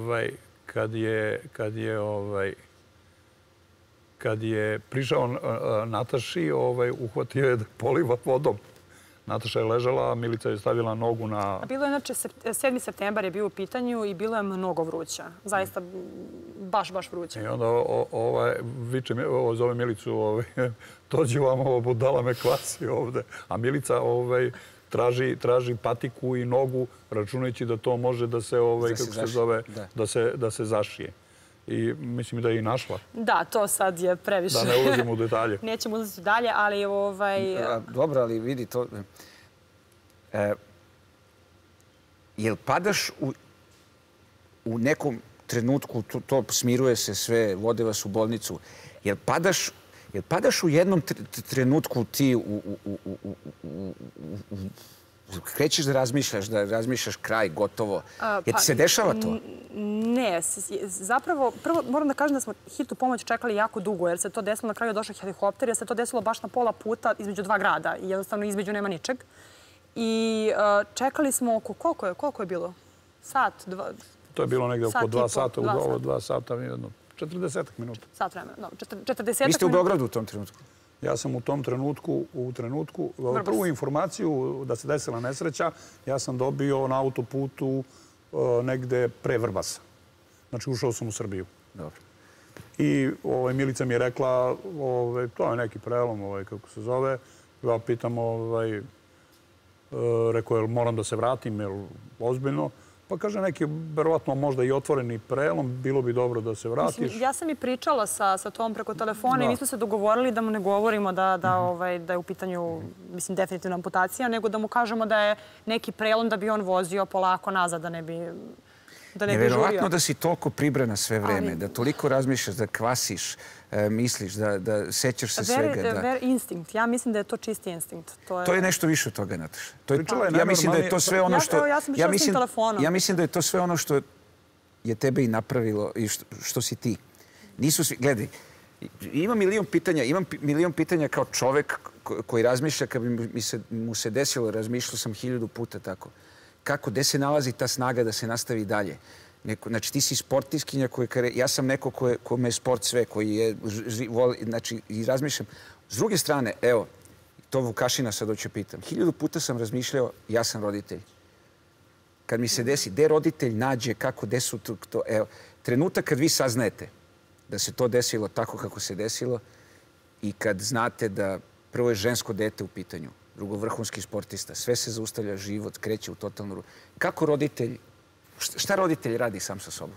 Speaker 3: kad je prišao Nataši, uhvatio je da poliva vodom. Nataša je ležala, a Milica je stavila nogu na...
Speaker 2: Bilo je, znači, 7. septembar je bio u pitanju i bilo je mnogo vruća. Zaista, baš vruća.
Speaker 3: I onda viče, zove Milicu, dođi vam, ovo budala me kvasi ovde. A Milica traži patiku i nogu, računajući da to može da se, kako se zove, da se zašije. I mislim da je i našla.
Speaker 2: Da, to sad je previše.
Speaker 3: Da ne ulazimo u detalje.
Speaker 2: Nećemo ulaziti dalje, ali...
Speaker 1: Dobro, ali vidi to... Jel padaš u nekom trenutku, to smiruje se sve, vode vas u bolnicu, jel padaš u jednom trenutku ti krećeš da razmišljaš kraj, gotovo. Je ti se dešava to?
Speaker 2: Ne. Zapravo, prvo moram da kažem da smo hitnu pomoć čekali jako dugo, jer se to desilo, na kraju je došao helikopter, jer se to desilo baš na pola puta između 2 grada i jednostavno između nema ničeg. I čekali smo oko, koliko je bilo? Sat, 2...
Speaker 3: To je bilo negdje oko 2 sata, u ovo 2 sata, 40 minuta.
Speaker 2: Sat vremena, dobro, 40 minuta.
Speaker 1: Vi ste u Beogradu u tom trenutku?
Speaker 3: Ja sam u tom trenutku, prvu informaciju da se desila nesreća, ja sam dobio na autoputu negde pre Vrbasa. Znači, ušao sam u Srbiju.
Speaker 1: Dobro.
Speaker 3: I Milica mi je rekla, to je neki prelom, kako se zove. Ja pitam, rekao, jel moram da se vratim, jel ozbiljno? Pa kaže neki, verovatno možda i otvoreni prelom, bilo bi dobro da se vratiš.
Speaker 2: Ja sam i pričala sa tom preko telefona i mi smo se dogovorili da mu ne govorimo da je u pitanju, mislim, definitivna amputacija, nego da mu kažemo da je neki prelom da bi on vozio polako nazad, da ne bi... da ne bi žurio.
Speaker 1: Nevjerovatno da si toliko pribrana sve vreme, da toliko razmišljaš, da kvasiš, misliš, da sećaš se svega.
Speaker 2: Instinkt. Ja mislim da je to čisti instinkt.
Speaker 1: To je nešto više od toga, Nataša. Ja mislim da je to sve ono što...
Speaker 2: Ja sam pričala s tim telefonom.
Speaker 1: Ja mislim da je to sve ono što je tebe i napravilo i što si ti. Nisu svi... Gledaj, imam milion pitanja kao čovek koji razmišlja, kad bi mu se desilo, razmišljao sam 1000 puta tako. Gde se nalazi ta snaga da se nastavi dalje? Znači, ti si sportistkinja, ja sam neko kome je sport sve, koji je... Znači, i razmišljam. S druge strane, evo, to Vukašina sad hoću pitam. 1000 puta sam razmišljao, ja sam roditelj. Kad mi se desi, gde roditelj nađe, kako, gde su to... Evo, trenutak kad vi saznajete da se to desilo tako kako se desilo i kad znate da prvo je žensko dete u pitanju, drugo vrhunski sportista, sve se zaustavlja, život kreće u totalnu... Kako roditelj, šta roditelj radi sam sa sobom?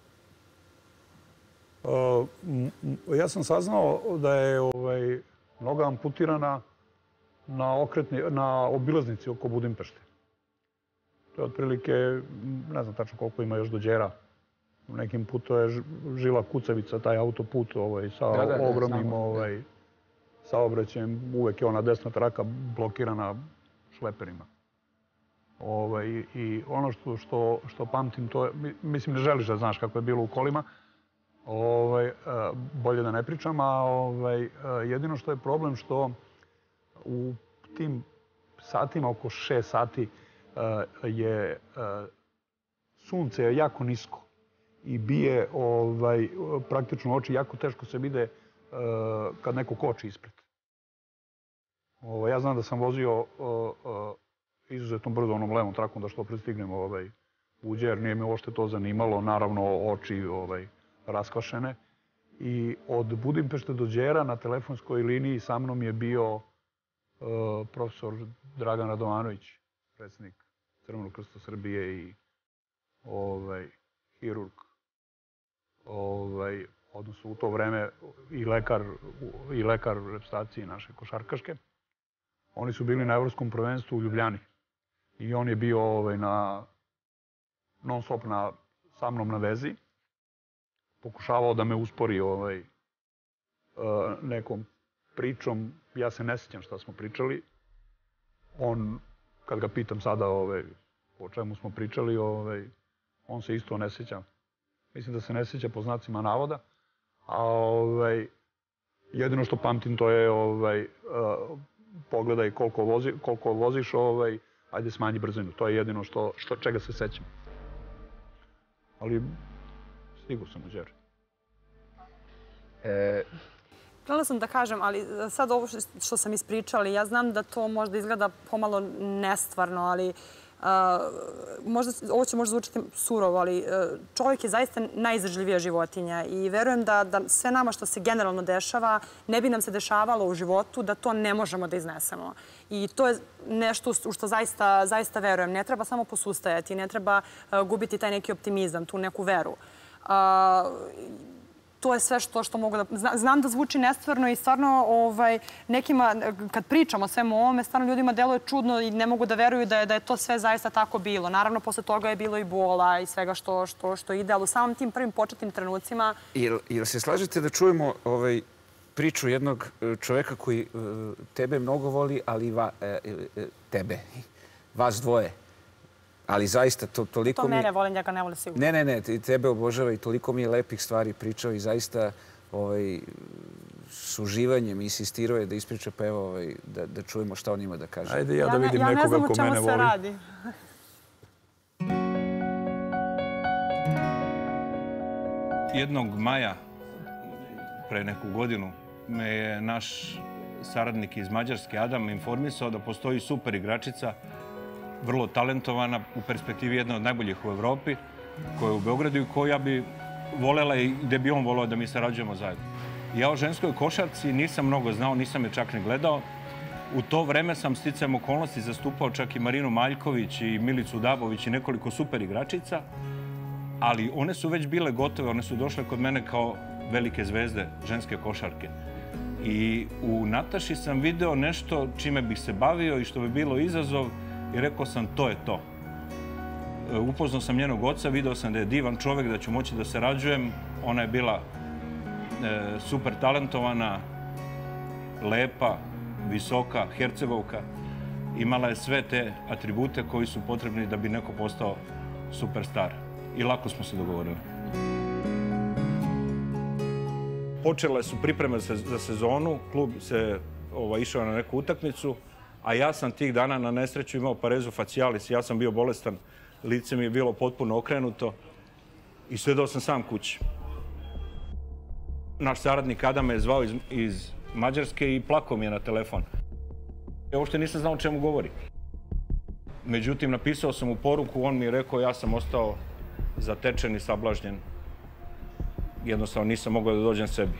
Speaker 3: Ja sam saznao da je noga amputirana na obilaznici oko Budimpešte. To je otprilike, ne znam tačno koliko ima još do Đera. Nekim putu je žila kucavica, taj autoput sa ogromnim saobraćajem. Uvek je ona desna traka blokirana šleperima. I ono što pamtim, to je, mislim, ne želiš da znaš kako je bilo u kolima, bolje da ne pričam, a jedino što je problem što u tim satima, oko 6 sati, je sunce je jako nisko i bije praktično oči, jako teško se vide kad neko koči ispred. Ja znam da sam vozio izuzetno brzo onom levom trakom da što prestignem u Đer, nije me uopšte to zanimalo, naravno oči raskvašene. I od Budimpešte do Đera na telefonskoj liniji sa mnom je bio profesor Dragan Radovanović, predsjednik Crvenog krsta Srbije i hirurg, odnosno u to vreme i lekar reprezentacije naše košarkaške. Oni su bili na evropskom prvenstvu u Ljubljani i on je bio non stop sa mnom na vezi. Pokušavao da me uspori nekom pričom. Ja se ne sjećam šta smo pričali. On, kad ga pitam sada o čemu smo pričali, on se isto ne sjeća. Mislim da se ne sjeća po znacima navoda. A jedino što pamtim to je pogledaj koliko voziš, ajde smanji brzinu. To je jedino čega se sećam. Ali stigao sam u Đer.
Speaker 2: Htjela sam da kažem, ali sad ovo što sam ispričali, ja znam da to možda izgleda pomalo nestvarno, ali ovo će možda zvučiti surovo, ali čovjek je zaista najizražljivija životinja i verujem da sve nama što se generalno dešava ne bi nam se dešavalo u životu, da to ne možemo da iznesemo. I to je nešto u što zaista verujem. Ne treba samo posustajati, ne treba gubiti taj neki optimizam, tu neku veru. To je sve što mogu da... Znam da zvuči nestvarno i stvarno nekima, kad pričamo o svemu ovome, stvarno ljudima deluje čudno i ne mogu da veruju da je to sve zaista tako bilo. Naravno, posle toga je bilo i bola i svega što ide, ali u samom tim prvim početnim trenucima...
Speaker 1: Jel se slažete da čujemo priču jednog čoveka koji tebe mnogo voli, ali tebe, vas dvoje? Ali zaista toliko mi...
Speaker 2: To mene volim, ja ga ne volim sigurno.
Speaker 1: Ne, tebe obožava i toliko mi je lepih stvari pričao i zaista s uživanjem insistirao je da ispriča, pa evo da čujemo šta on ima da kaže.
Speaker 3: Ajde ja da vidim nekoga ko mene voli. Ja ne znam o čemu se radi.
Speaker 4: Jednog maja, pre neku godinu, me je naš saradnik iz Mađarske, Adam, informisao da postoji super igračica, vrlo talentovana, u perspektivi jedna od najboljih u Evropi, koja je u Beogradu i koja bi volela i gde bi on voleo da mi sarađujemo zajedno. Ja o ženskoj košarci nisam mnogo znao, nisam je čak ni gledao. U to vreme sam sticajem okolnosti zastupao čak i Marinu Maljković i Milicu Dabović i nekoliko super igračica, ali one su već bile gotove, one su došle kod mene kao velike zvezde ženske košarke. I u Nataši sam video nešto čime bih se bavio i što bi bilo izazov i rekao sam to je to. Upoznao sam njenog oca, video sam da je divan čovjek, da ću moći da sarađujem. Ona je bila super talentovana, lepa, visoka, Hercegovka. Imala je sve te atribute koji su potrebni da bi neko postao superstar. I lako smo se dogovorili. Počele su pripreme za sezonu, klub se išao na neku utakmicu, a ja sam tih dana na nesreću imao parezu facialis. Ja sam bio bolestan, lice mi je bilo potpuno okrenuto i sedao sam sam kući. Naš saradnik Adam me je zvao iz Mađarske i plakao mi je na telefon. Ja uopšte nisam znao o čemu govori. Međutim, napisao sam mu poruku, on mi je rekao ja sam ostao zatečen i sablažnjen. Jednostavno nisam mogao da dođem sebi.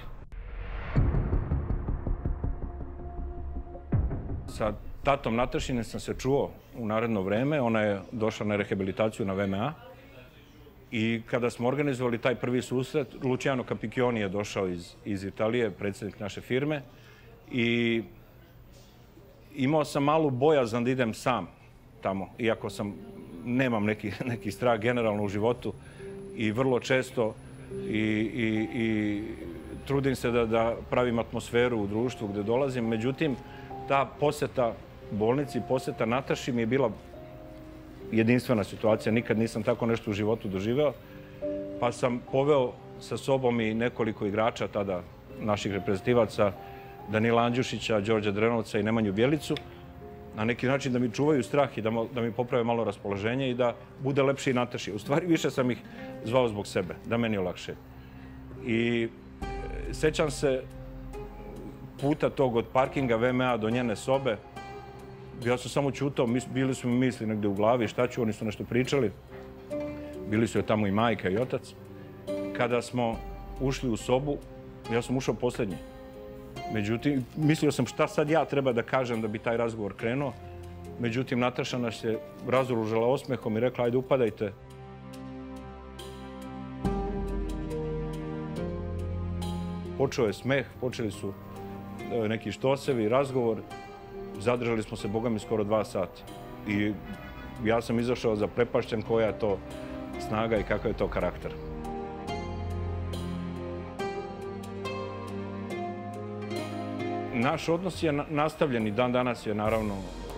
Speaker 4: Sa tatom Natašinim sam se čuo u naredno vreme. Ona je došla na rehabilitaciju na VMA. I kada smo organizovali taj prvi susret, Luciano Capicchioni je došao iz Italije, predsjednik naše firme. I imao sam malu bojazan da idem sam tamo, iako nemam neki strah generalno u životu i vrlo često i trudim se da pravim atmosferu u društvu gdje dolazim. Međutim, ta posjeta bolnici, posjeta Nataši mi je bila jedinstvena situacija. Nikad nisam tako nešto u životu doživeo. Pa sam poveo sa sobom i nekoliko igrača tada, naših reprezentativaca, Danila Andjušića, Đorđa Drenovca i Nemanju Bjelicu, na neki način da mi čuvaju strah i da mi poprave malo raspoloženje i da bude lepši i Nataši. U stvari, više sam ih zvao zbog sebe, da meni je lakše. I sećam se puta tog od parkinga VMA do njene sobe. Ja sam samo ćutao, bili su mi misli negde u glavi, šta ću, oni su nešto pričali. Bili su joj tamo i majka i otac. Kada smo ušli u sobu, ja sam ušao posljednji. Međutim, mislio sam šta sad ja treba da kažem da bi taj razgovor krenuo. Međutim, Nataša nas je razoružala osmehom i rekla, ajde upadajte. Počeo je smeh, počeli su neki štosevi, razgovor. Zadržali smo se, boga mi, skoro 2 sata. I ja sam izašao zaprepašćen koja je to snaga i kakav je to karakter. Naš odnos je nastavljen i dan danas je, naravno,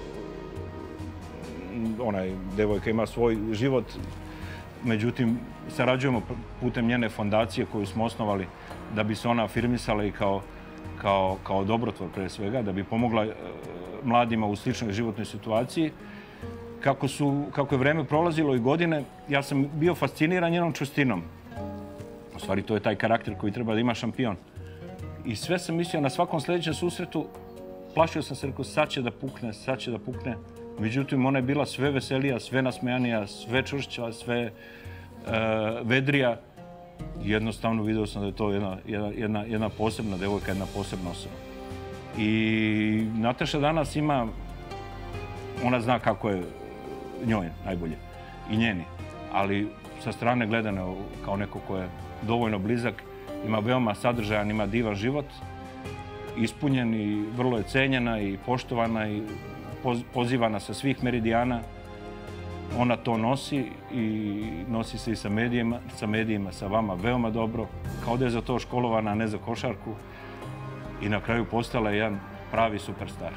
Speaker 4: devojka ima svoj život. Međutim, sarađujemo putem njene fondacije koju smo osnovali da bi se ona afirmisala i kao dobrotvor pre svega, da bi pomogla mladima u sličnoj životnoj situaciji. Kako je vreme prolazilo i godine, ja sam bio fasciniran njenom čvrstinom. U stvari, to je taj karakter koji treba da ima šampion. I sve sam mislio na svakom sljedećem susretu, plašio sam se, rekao, sad će da pukne, sad će da pukne. Međutim, ona je bila sve veselija, sve nasmejanija, sve čvršća, sve vedrija. Jednostavno vidio sam da je to jedna posebna devojka, jedna posebna osoba. I Nataša danas ima, ona zna kako je njoj najbolje i njeni, ali sa strane gledane kao neko ko je dovoljno blizak, ima veoma sadržajan, ima divan život, ispunjen i vrlo je cenjena i poštovana i pozivana sa svih meridijana. Ona to nosi i nosi se i sa medijima, sa vama veoma dobro, kao da je za to školovana, a ne za košarku. I na kraju postala je jedan pravi superstar.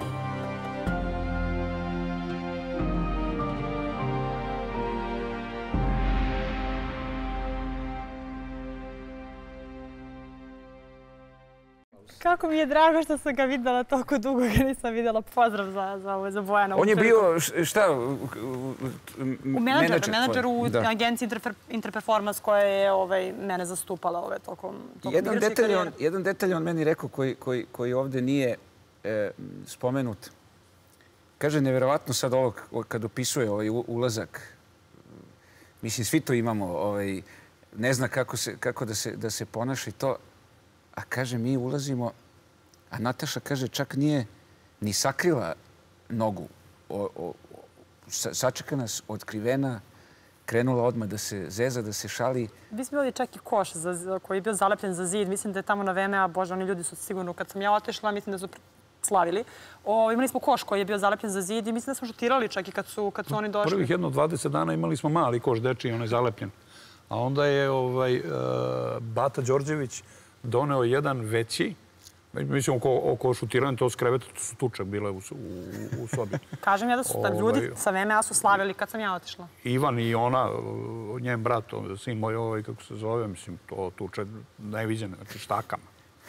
Speaker 2: Kako mi je drago što sam ga videla toliko dugo, ga nisam videla. Pozdrav za Bojana.
Speaker 1: On je bio, šta?
Speaker 2: U menadžeru u agenciji Interperformance koja je mene zastupala tokom igračke karijere.
Speaker 1: Jedan detalj on meni rekao koji ovdje nije spomenut. Kaže, nevjerovatno sad ovo kad opisuje ovaj ulazak. Mislim, svi to imamo. Ne zna kako da se ponaša i to. A kaže, mi ulazimo, a Nataša, kaže, čak nije ni sakrila nogu. Sačeka nas, otkrivena, krenula odmah da se zeza, da se šali.
Speaker 2: Vi smo imali čak i koš koji je bio zalepljen za zid. Mislim da je tamo na VMA, bože, oni ljudi su sigurno, kad sam ja otišla, mislim da su slavili. Imali smo koš koji je bio zalepljen za zid i mislim da smo šutirali čak i kad su oni došli.
Speaker 3: Prvih 20 dana imali smo mali koš dečiji, onaj zalepljen. A onda je Bata Đorđević doneo jedan veći. Mislim, oko šutiranja to s kreveta, to su tučak bile u sobi.
Speaker 2: Kažem ja da su ljudi sa VMA su slavili kad sam ja otišla.
Speaker 3: Ivan i ona, njen brat, sin moj, kako se zove, mislim, to tuče neviđene, znači štakama.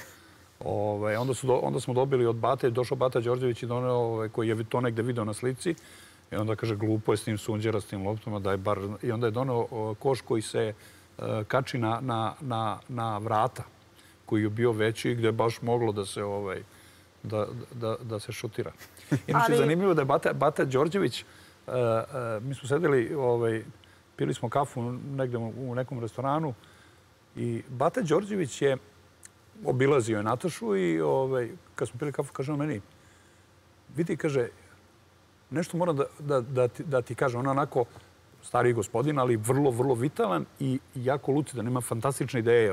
Speaker 3: Onda smo dobili od Bate, došao Bata Đorđević i doneo, koji je to negde video na slici, i onda kaže, glupo je s tim sunđera, s tim loptama, daj bar... I onda je doneo koš koji se kači na vrata, koji je bio veći i gde je baš moglo da se šutira. Inače, zanimljivo da je Bata Đorđević, mi smo sedeli, pili smo kafu negde u nekom restoranu i Bata Đorđević je obilazio je Natašu i kad smo pili kafu, kaže on meni, vidi, kaže, nešto moram da ti kaže, on je onako stariji gospodin, ali vrlo, vrlo vitalan i jako lucidan, ima fantastične ideje.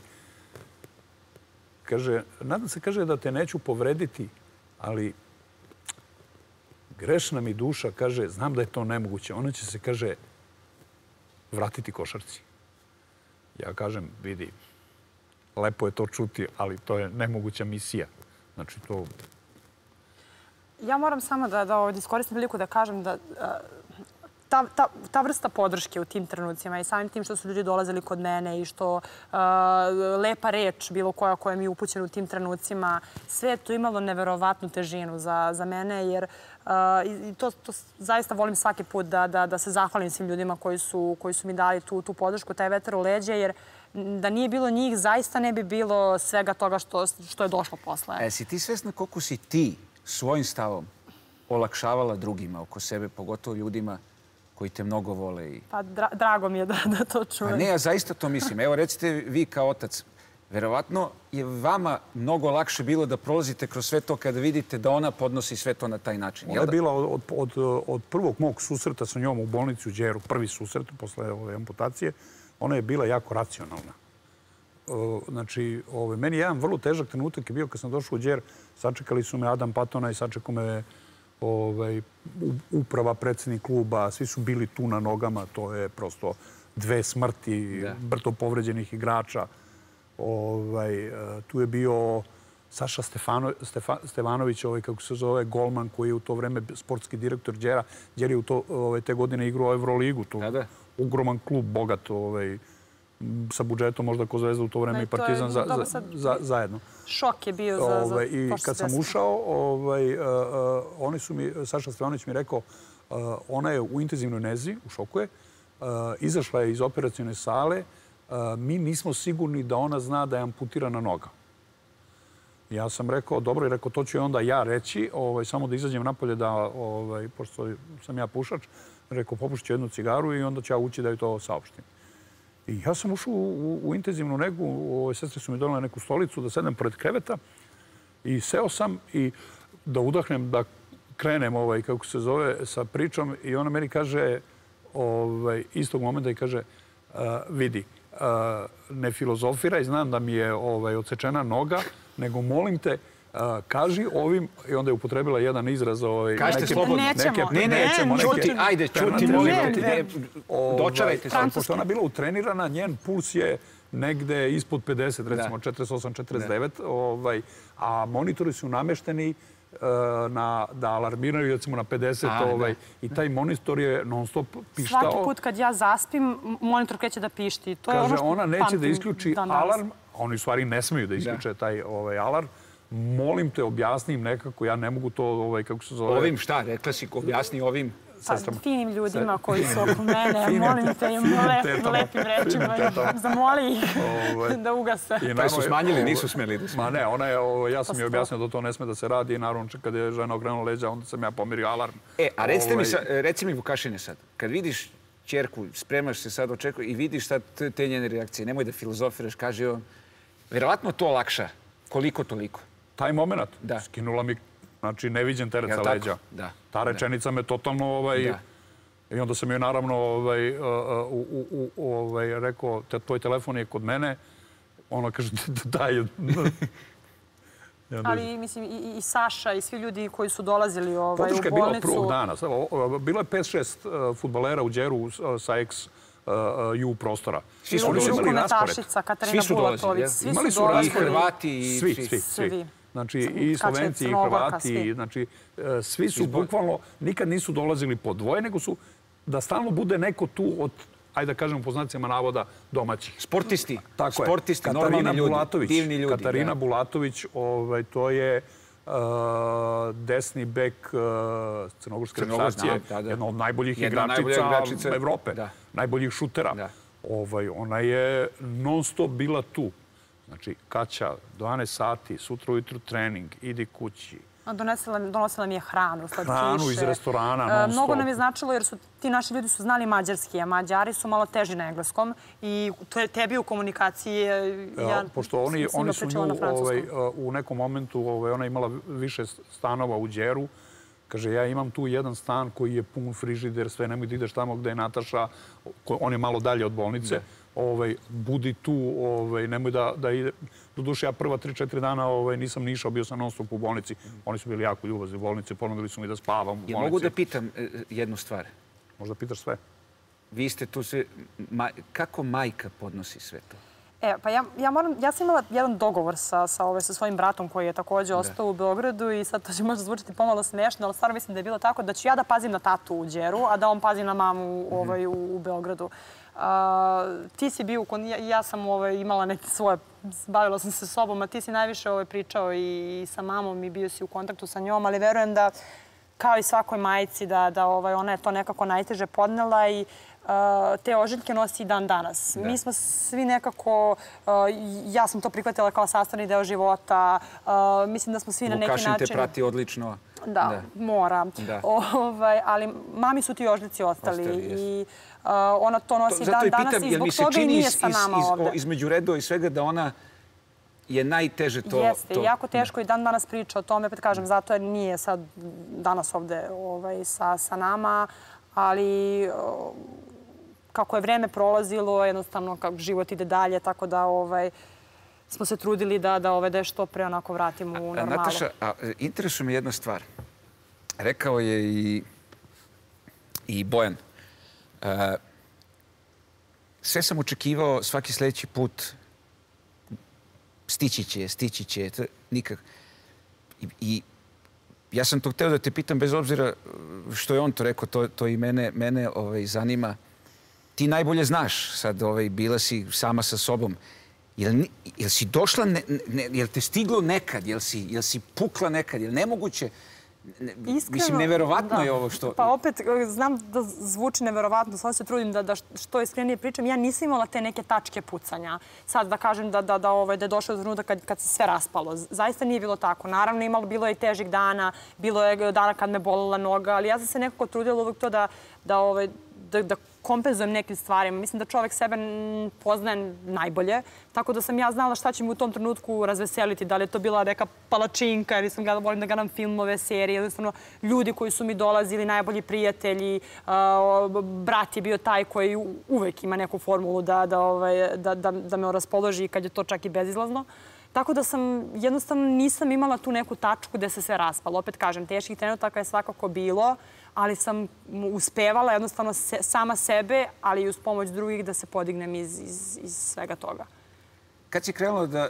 Speaker 3: Kaže, nadam se, kaže, da te neću povrediti, ali grešna mi duša, kaže, znam da je to nemoguće. Ona će se, kaže, vratiti košarci. Ja kažem, vidi, lepo je to čuti, ali to je nemoguća misija. Znači, to...
Speaker 2: Ja moram samo da iskoristim priliku da kažem da ta vrsta podrške u tim trenucima i samim tim što su ljudi dolazili kod mene i što lepa reč bilo koja mi je upućena u tim trenucima, sve je to imalo neverovatnu težinu za mene, jer to zaista volim svaki put da se zahvalim svim ljudima koji su mi dali tu podršku, taj vetar u leđe, jer da nije bilo njih, zaista ne bi bilo svega toga što je došlo posle.
Speaker 1: Si ti svesna koliko si ti svojim stavom olakšavala drugima oko sebe, pogotovo ljudima koji te mnogo vole?
Speaker 2: Pa drago mi je da to čujem.
Speaker 1: Ne, ja zaista to mislim. Evo, recite vi kao otac, verovatno je vama mnogo lakše bilo da prolazite kroz sve to kada vidite da ona podnosi sve to na taj način.
Speaker 3: Ona je bila od prvog mog susreta sa njom u bolnici u Đeru, prvi susret posle ove amputacije, ona je bila jako racionalna. Znači, meni jedan vrlo težak trenutak je bio kad sam došao u Đer, sačekali su me Adam Patona i sačekao me uprava, predsjednik kluba, svi su bili tu na nogama, to je prosto 2 smrti, brto povređenih igrača. Tu je bio Saša Stevanović, kako se zove, golman, koji je u to vreme sportski direktor Đera. Đer je te godine igrao Euroligu, to ogroman klub, bogat, sa budžetom možda ko Zvezda u to vreme i Partizan zajedno.
Speaker 2: Šok je bio za...
Speaker 3: I kad sam ušao, Saša Stevanović mi rekao, ona je u intenzivnoj nezi, u šoku je, izašla je iz operacione sale, mi nismo sigurni da ona zna da je amputirana noga. Ja sam rekao, dobro, i rekao, to ću onda ja reći, samo da izađem napolje da, pošto sam ja pušač, rekao, popušit ću jednu cigaru i onda ću ja ući da joj to saopštim. I ja sam ušao u intenzivnu negu, sestre su mi donele neku stolicu da sedem pored kreveta i seo sam i da udahnem, da krenem, kako se zove, sa pričom i ona meni kaže, istog momenta i kaže, vidi, ne filozofiraj, znam da mi je odsečena noga, nego molim te, kaži ovim, i onda je upotrebila jedan izraz...
Speaker 1: Kažite slobodno.
Speaker 2: Nećemo.
Speaker 1: Čuti, ajde, čuti, molim te. Dočarajte se.
Speaker 3: Pošto ona bila utrenirana, njen puls je negde ispod 50, recimo 48-49, a monitori su namešteni da alarmiraju, recimo, na 50, i taj monitor je non-stop pištao.
Speaker 2: Svaki put kad ja zaspim, monitor kreće da pišti.
Speaker 3: Kaže, ona neće da isključi alarm, oni u stvari ne smeju da isključe taj alarm. Molim te, objasni im nekako, ja ne mogu to, kako se zove...
Speaker 1: Ovim šta? Rekla si, objasni ovim...
Speaker 2: Finim ljudima koji su oko mene, molim te im lepim rečima, zamoli ih da ugase.
Speaker 1: Pa su smanjili, nisu smjeli da
Speaker 3: Ma ne, ja sam joj objasnio da to ne sme da se radi i naravno kad je žena okrenula leđa, onda sam ja pomirio alarm.
Speaker 1: Reci mi, Vukašine, sad, kad vidiš ćerku, spremaš se sad, očekuje i vidiš sad te njene reakcije, nemoj da filozofiraš, kaže on, verovatno to olakša, koliko toliko.
Speaker 3: Taj moment, skinula mi, znači, neviđen teret sa leđa. Ta rečenica me totalno... I onda sam joj naravno rekao, tvoj telefon je kod mene. Ona kaže, daj.
Speaker 2: Ali, mislim, i Saša i svi ljudi koji su dolazili u bolnicu.
Speaker 3: Podrška je bila od prvog dana. Bilo je 5-6 fudbalera u Đeru sa ex-U prostora.
Speaker 2: Svi su rukometašica, Katarina Bulatović. Svi su dolazili.
Speaker 1: I Hrvati i
Speaker 3: svi. Znači, i Slovenci, i Hrvati. Znači, svi su bukvalno, nikad nisu dolazili po dvoje, nego su da stalno bude neko tu od, ajde da kažemo po znacima navoda, domaći.
Speaker 1: Sportisti.
Speaker 3: Tako je.
Speaker 1: Sportisti, normalni ljudi, divni ljudi.
Speaker 3: Katarina Bulatović, to je desni bek crnogorske reprezentacije, jedna od najboljih igračica Evrope, najboljih šutera. Ona je non stop bila tu. Znači, Kaća, 12 sati, sutra ujutru trening, idi kući.
Speaker 2: Donosila mi je hranu, slatkiše.
Speaker 3: Hranu iz restorana, non stop.
Speaker 2: Mnogo nam je značilo jer ti naši ljudi su znali mađarski, a Mađari su malo teži na engleskom. I tebi u komunikaciji,
Speaker 3: pošto oni su nju u nekom momentu, ona je imala više stanova u Đeru. Kaže, ja imam tu jedan stan koji je pun frižider, sve, nemoj da ideš tamo gde je Nataša. On je malo dalje od bolnice. Budi tu, nemoj da ide. Doduše, ja prva 3-4 dana nisam ni išao, bio sam non stop u bolnici. Oni su bili jako ljubazni u bolnici, ponudili su mi da spavam u bolnici.
Speaker 1: Mogu da pitam jednu stvar?
Speaker 3: Možda pitaš sve.
Speaker 1: Vi ste tu sve... Kako majka podnosi sve to?
Speaker 2: Pa ja sam imala jedan dogovor sa svojim bratom koji je također ostao u Beogradu i sad to će možda zvučiti pomalo smiješno, ali stvarno mislim da je bilo tako da ću ja da pazim na tatu u Đeru, a da on pazi na mamu u Beogradu. Ti si bio, ja sam imala neke svoje, bavila sam se sobom, a ti si najviše pričao i sa mamom i bio si u kontaktu sa njom, ali verujem da kao i svakoj majci da ona je to nekako najteže podnela i te ožiljke nosi i dan danas. Mi smo svi nekako, ja sam to prihvatila kao sastavni deo života, mislim da smo svi na neki način...
Speaker 1: Vukašin te prati odlično.
Speaker 2: Da, mora. Ali mami su ti ožiljci ostali i ona to nosi dan danas i zbog toga i nije sa nama ovde.
Speaker 1: Između redova i svega da ona je najteže to...
Speaker 2: Jeste, jako teško i dan danas priča o tome, opet kažem, zato jer nije sad danas ovde sa nama, ali kako je vreme prolazilo, jednostavno život ide dalje, tako da smo se trudili da je što pre onako vratimo u normalu.
Speaker 1: Nataša, interesuje me jedna stvar. Rekao je i Bojan. Sve sam očekivao svaki sljedeći put stići će, nikak. I ja sam to hteo da te pitam, bez obzira što je on to rekao, to i mene zanima. Ti najbolje znaš sad, bila si sama sa sobom. Jel si došla, jel te stiglo nekad, jel si pukla nekad, jel nemoguće? Mislim, neverovatno je ovo što...
Speaker 2: Pa opet, znam da zvuči neverovatno, samo se trudim da što iskrenije pričam. Ja nisam imala te neke tačke pucanja. Sad da kažem da je došao trenutak kad se sve raspalo. Zaista nije bilo tako. Naravno, bilo je i težih dana, bilo je dana kad me bolela noga, ali ja sam se nekako trudila uvek to da kompenzujem nekim stvarima. Mislim da čovek sebe poznaje najbolje, tako da sam ja znala šta će mi u tom trenutku razveseliti. Da li je to bila neka palačinka ili sam volim da gledam filmove, serije, jednostavno ljudi koji su mi dolazili, najbolji prijatelji, brat je bio taj koji uvek ima neku formulu da me raspoloži kad je to čak i bezizlazno. Tako da jednostavno nisam imala tu neku tačku gde se sve raspalo. Opet kažem, teških trenutaka je svakako bilo, ali sam uspevala jednostavno sama sebe, ali i uz pomoć drugih da se podignem iz svega toga.
Speaker 1: Kad si krenula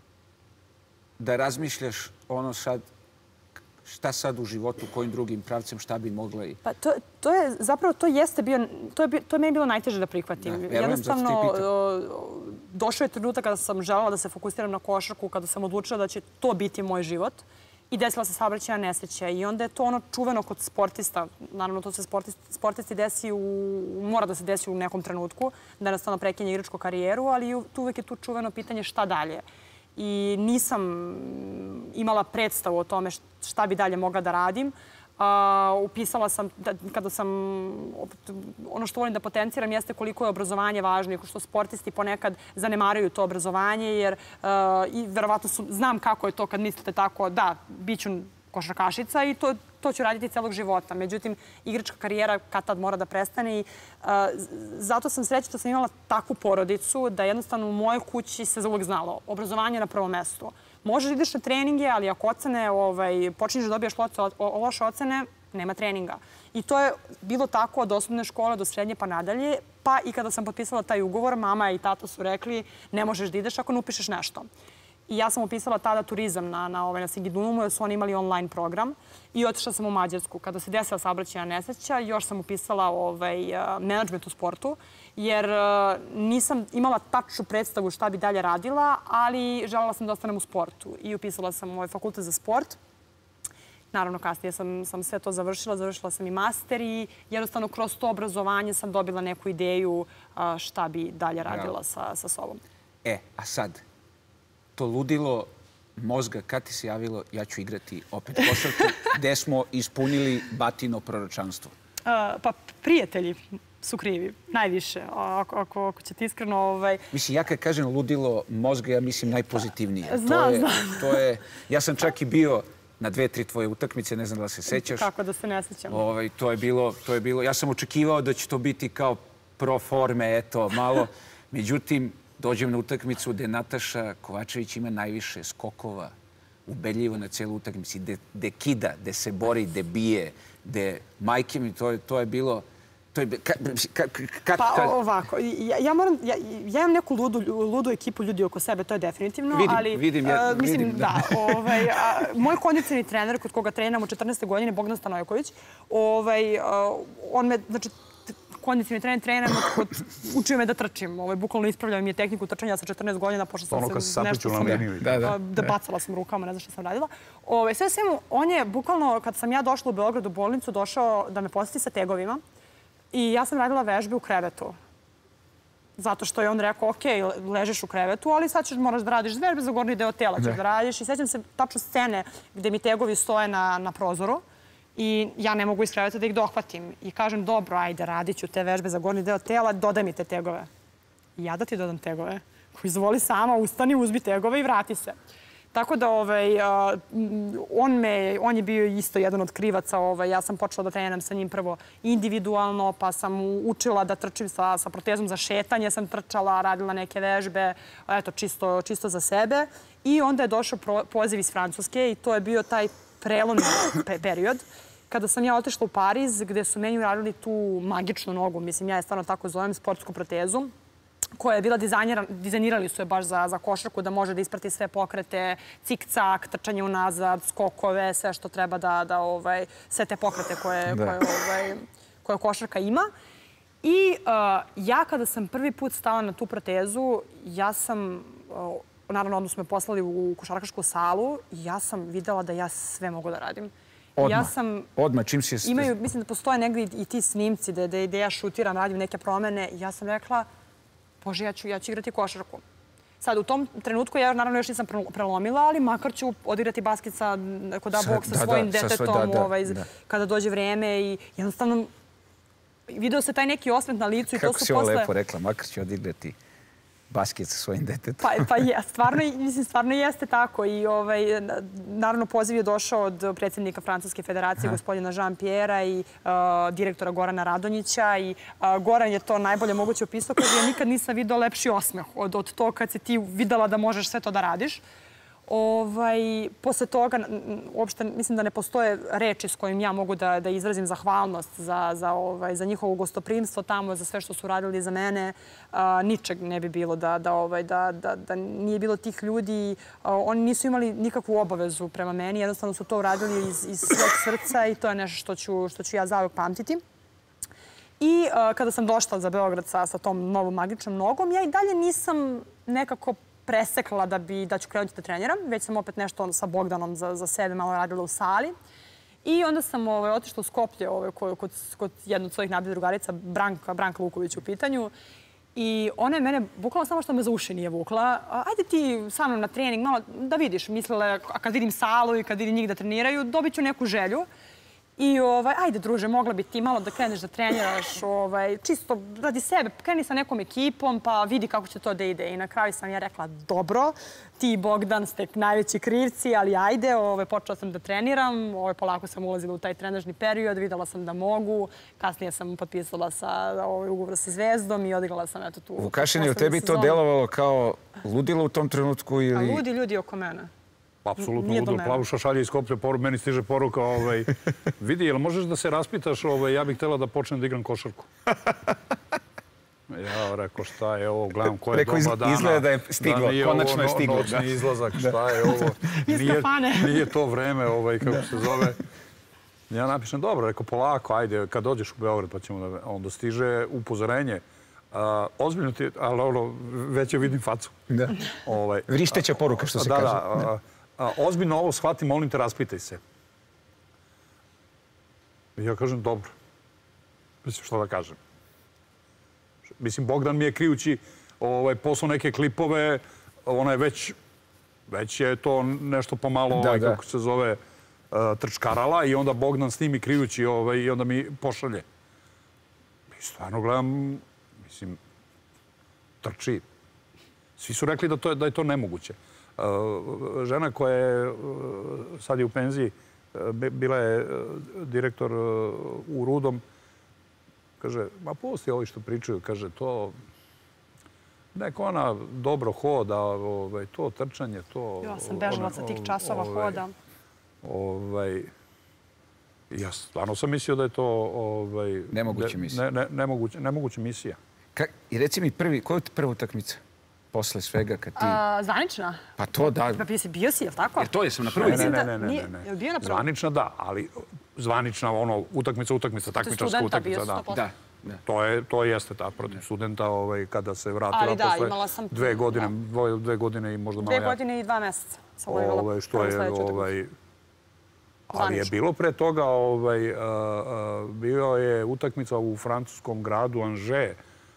Speaker 1: da razmišljaš ono sad, šta sad u životu, kojim drugim pravcem, šta bi mogla i...
Speaker 2: Pa to je, zapravo, to jeste bio, to je meni bilo najteže da prihvatim. Jednostavno, došao je trenutak kada sam želela da se fokusiram na košarku, kada sam odlučila da će to biti moj život. I desila se saobraćajna nesreća. I onda je to ono čuveno kod sportista. Naravno, to se sportisti desi, mora da se desi u nekom trenutku, da jednostavno prekinje igračku karijeru, ali uvek je tu čuveno pitanje šta dalje. I nisam imala predstavu o tome šta bi dalje mogla da radim. Upisala sam, kada sam, ono što volim da potenciram jeste koliko je obrazovanje važno i što sportisti ponekad zanemaraju to obrazovanje, jer verovatno znam kako je to kad mislite tako, da, bit ću košarkašica i to ću raditi celog života. Međutim, igračka karijera kad tad mora da prestane i zato sam srećna što sam imala takvu porodicu da jednostavno u mojoj kući se uvek znalo obrazovanje na prvom mestu. možeš da ideš na treninge, ali ako ocene, počinješ da dobijaš loše ocene, nema treninga. I to je bilo tako od osnovne škole do srednje pa nadalje. Pa i kada sam potpisala taj ugovor, mama i tata su rekli ne možeš da ideš ako ne upišeš nešto. I ja sam upisala tada turizam na Singidunumu, jer su oni imali online program. I otišla sam u Mađarsku. Kada se desila saobraćajna nesreća, još sam upisala menadžment u sportu, jer nisam imala tačnu predstavu šta bi dalje radila, ali želela sam da ostanem u sportu. I upisala sam fakultet za sport. Naravno, kasnije sam sve to završila sam i master i jednostavno kroz to obrazovanje sam dobila neku ideju šta bi dalje radila sa sobom.
Speaker 1: A sad, to ludilo mozga, kad ti se javilo ja ću igrati opet košarku, gde smo ispunili batino proročanstvo?
Speaker 2: Pa prijatelji su krivi, najviše, ako ćete iskreno...
Speaker 1: Mislim, ja kad kažem ludilo mozga, ja mislim najpozitivnije.
Speaker 2: Znam.
Speaker 1: Ja sam čak i bio na 2-3 tvoje utakmice, ne znam da se sećaš.
Speaker 2: Kako da se ne sećam.
Speaker 1: To je bilo, ja sam očekivao da će to biti kao pro forme, eto, malo. Međutim, dođem na utakmicu gde Nataša Kovačević ima najviše skokova, ubedljivo na celu utakmici, gde kida, gde se bori, gde bije, gde majke mi, to je bilo...
Speaker 2: Pa ovako, ja imam neku ludu ekipu ljudi oko sebe, to je definitivno, ali...
Speaker 1: Vidim.
Speaker 2: Da. Moj kondicijni trener, kod koga trenam u 14. godine, Bogdan Stanojković, on me, znači, kondicijni trener učio me da trčim. Bukvalno ispravljao mi je tehniku trčanja sa 14 godina, pošto sam se nešto... Da bacala sam rukama, ne znam što sam radila. Sve svemu, on je bukvalno, kad sam ja došla u Beograd u bolnicu, došao da me posjeti sa tegovima. I ja sam radila vežbe u krevetu. Zato što je on rekao, ok, ležeš u krevetu, ali sad moraš da radiš vežbe za gornji deo tela, ćeš da radiš. I sećam se tačno scene gde mi tegovi stoje na prozoru i ja ne mogu iz kreveta da ih dohvatim. I kažem, dobro, ajde, radit ću te vežbe za gornji deo tela, dodaj mi te tegove. I ja da ti dodam tegove. Izvoli sama, ustani, uzmi tegove i vrati se. Tako da on je bio isto jedan od krivaca. Ja sam počela da treniram sa njim prvo individualno, pa sam učila da trčim sa protezom za šetanje, sam trčala, radila neke vežbe, eto, čisto za sebe. I onda je došao poziv iz Francuske i to je bio taj prelomni period. Kada sam ja otišla u Pariz, gde su meni uradili tu magičnu nogu, mislim, ja je stvarno tako zovem, sportsku protezu, koja je bila dizajnirali su je baš za košarku, da može da isprati sve pokrete, cik-cak, trčanje unazad, skokove, sve što treba da sve te pokrete koje košarka ima. I ja kada sam prvi put stala na tu protezu, ja sam, naravno onda su me poslali u košarkašku salu i ja sam videla da ja sve mogu da radim.
Speaker 1: Odmah, čim si...
Speaker 2: Mislim da postoje negdje i ti snimci gde ja šutiram, radim neke promene i ja sam rekla, Bože, ja ću igrati košarku. Sad, u tom trenutku ja naravno još nisam prelomila, ali makar ću odigrati basket kod boks sa svojim detetom kada dođe vreme i jednostavno video se taj neki osmet na licu i to su posle...
Speaker 1: Kako si ovo lepo rekla, makar ću odigrati basket sa svojim detetom.
Speaker 2: Pa je, stvarno jeste tako i naravno poziv je došao od predsjednika Francuske federacije, gospodina Jean-Pierre i direktora Gorana Radonjića i Goran je to najbolje moguće opisao, kaže ja nikad nisam vidio lepši osmeh od to kad si ti videla da možeš sve to da radiš. Posle toga, uopšte mislim da ne postoje reči s kojim ja mogu da izrazim zahvalnost za njihovo gostoprimstvo tamo, za sve što su radili za mene. Ničeg ne bi bilo da nije bilo tih ljudi. Oni nisu imali nikakvu obavezu prema meni, jednostavno su to uradili iz sveg srca i to je nešto što ću ja zauvek pamtiti. I kada sam došla za Beograd sa tom novom magičnom nogom, ja i dalje nisam nekako presekla da ću krenuti da treniram. Već sam opet nešto sa Bogdanom za sebe malo radila u sali. I onda sam otišla u Skoplje kod jednu od svojih najboljih drugarica, Branka Luković u pitanju. I ona je mene, bukvalno samo što me za uši nije vukla, ajde ti sa mnom na trening, malo da vidiš. Mislila, kad vidim salu i kad vidim njih da treniraju, dobit ću neku želju. I ajde druže, mogla bi ti malo da kreneš da treniraš, čisto radi sebe, kreni sa nekom ekipom pa vidi kako će to da ide. I na kraju sam ja rekla, dobro, ti i Bogdan ste najveći krivci, ali ajde, počela sam da treniram, polako sam ulazila u taj trenažni period, videla sam da mogu, kasnije sam potpisala ugovor sa Zvezdom i odigrala sam tu.
Speaker 1: Vukašin, je li tebi to delovalo kao ludilo u tom trenutku ili...
Speaker 2: Ludi ljudi oko mene.
Speaker 3: apsolutno ludo. Plavuša šalje iz Skoplja poruku, meni stiže poruka, vidi, jel možeš da se raspitaš, ja bih htjela da počnem da igram košarku. Ja rekao, šta je ovo, gledam koje je doba dana.
Speaker 1: Izgleda da je stiglo, konačno je stiglo.
Speaker 3: Noćni izlazak, šta je ovo. Nije to vreme, kako se zove. Ja napišem, dobro, rekao, polako, ajde, kad dođeš u Beograd pa ćemo da... Onda stiže upozorenje. Ozbiljno ti, ali već je vidim facu.
Speaker 1: Da. Vrišteća poruka, što se kaže.
Speaker 3: Da, ozbiljno ovo shvati, molim te, raspitaj se. Ja kažem, dobro. Mislim, što da kažem. Mislim, Bogdan mi je krijući poslao neke klipove, ona je već je to nešto pomalo, kako se zove, trčkarala i onda Bogdan snimi krijući i onda mi pošalje. I stvarno gledam, mislim, trči. Svi su rekli da je to nemoguće. Žena koja je, sad je u penziji, bila je direktor u Rudom, kaže, ma postoji ovi što pričaju, kaže, to... Neko ona dobro hoda, to trčanje, to...
Speaker 2: Ja sam bežala sa tih časova hoda.
Speaker 3: Ja stvarno sam mislio da je to...
Speaker 1: Nemoguća misija.
Speaker 3: Nemoguća misija.
Speaker 1: I reci mi koja je prva utakmica posle svega kad ti...
Speaker 2: Zvanična?
Speaker 1: Pa to da.
Speaker 2: Bio si, je li tako?
Speaker 1: Jer to jesam na prvoj.
Speaker 3: Ne. Zvanična da, ali zvanična utakmica, takmičarska utakmica, da. To jeste ta protiv studenta kada se vratila posle 2 godine i možda malo...
Speaker 2: 2 godine i 2 meseca.
Speaker 3: Što je... Ali je bilo pre toga, bio je utakmica u francuskom gradu Angers.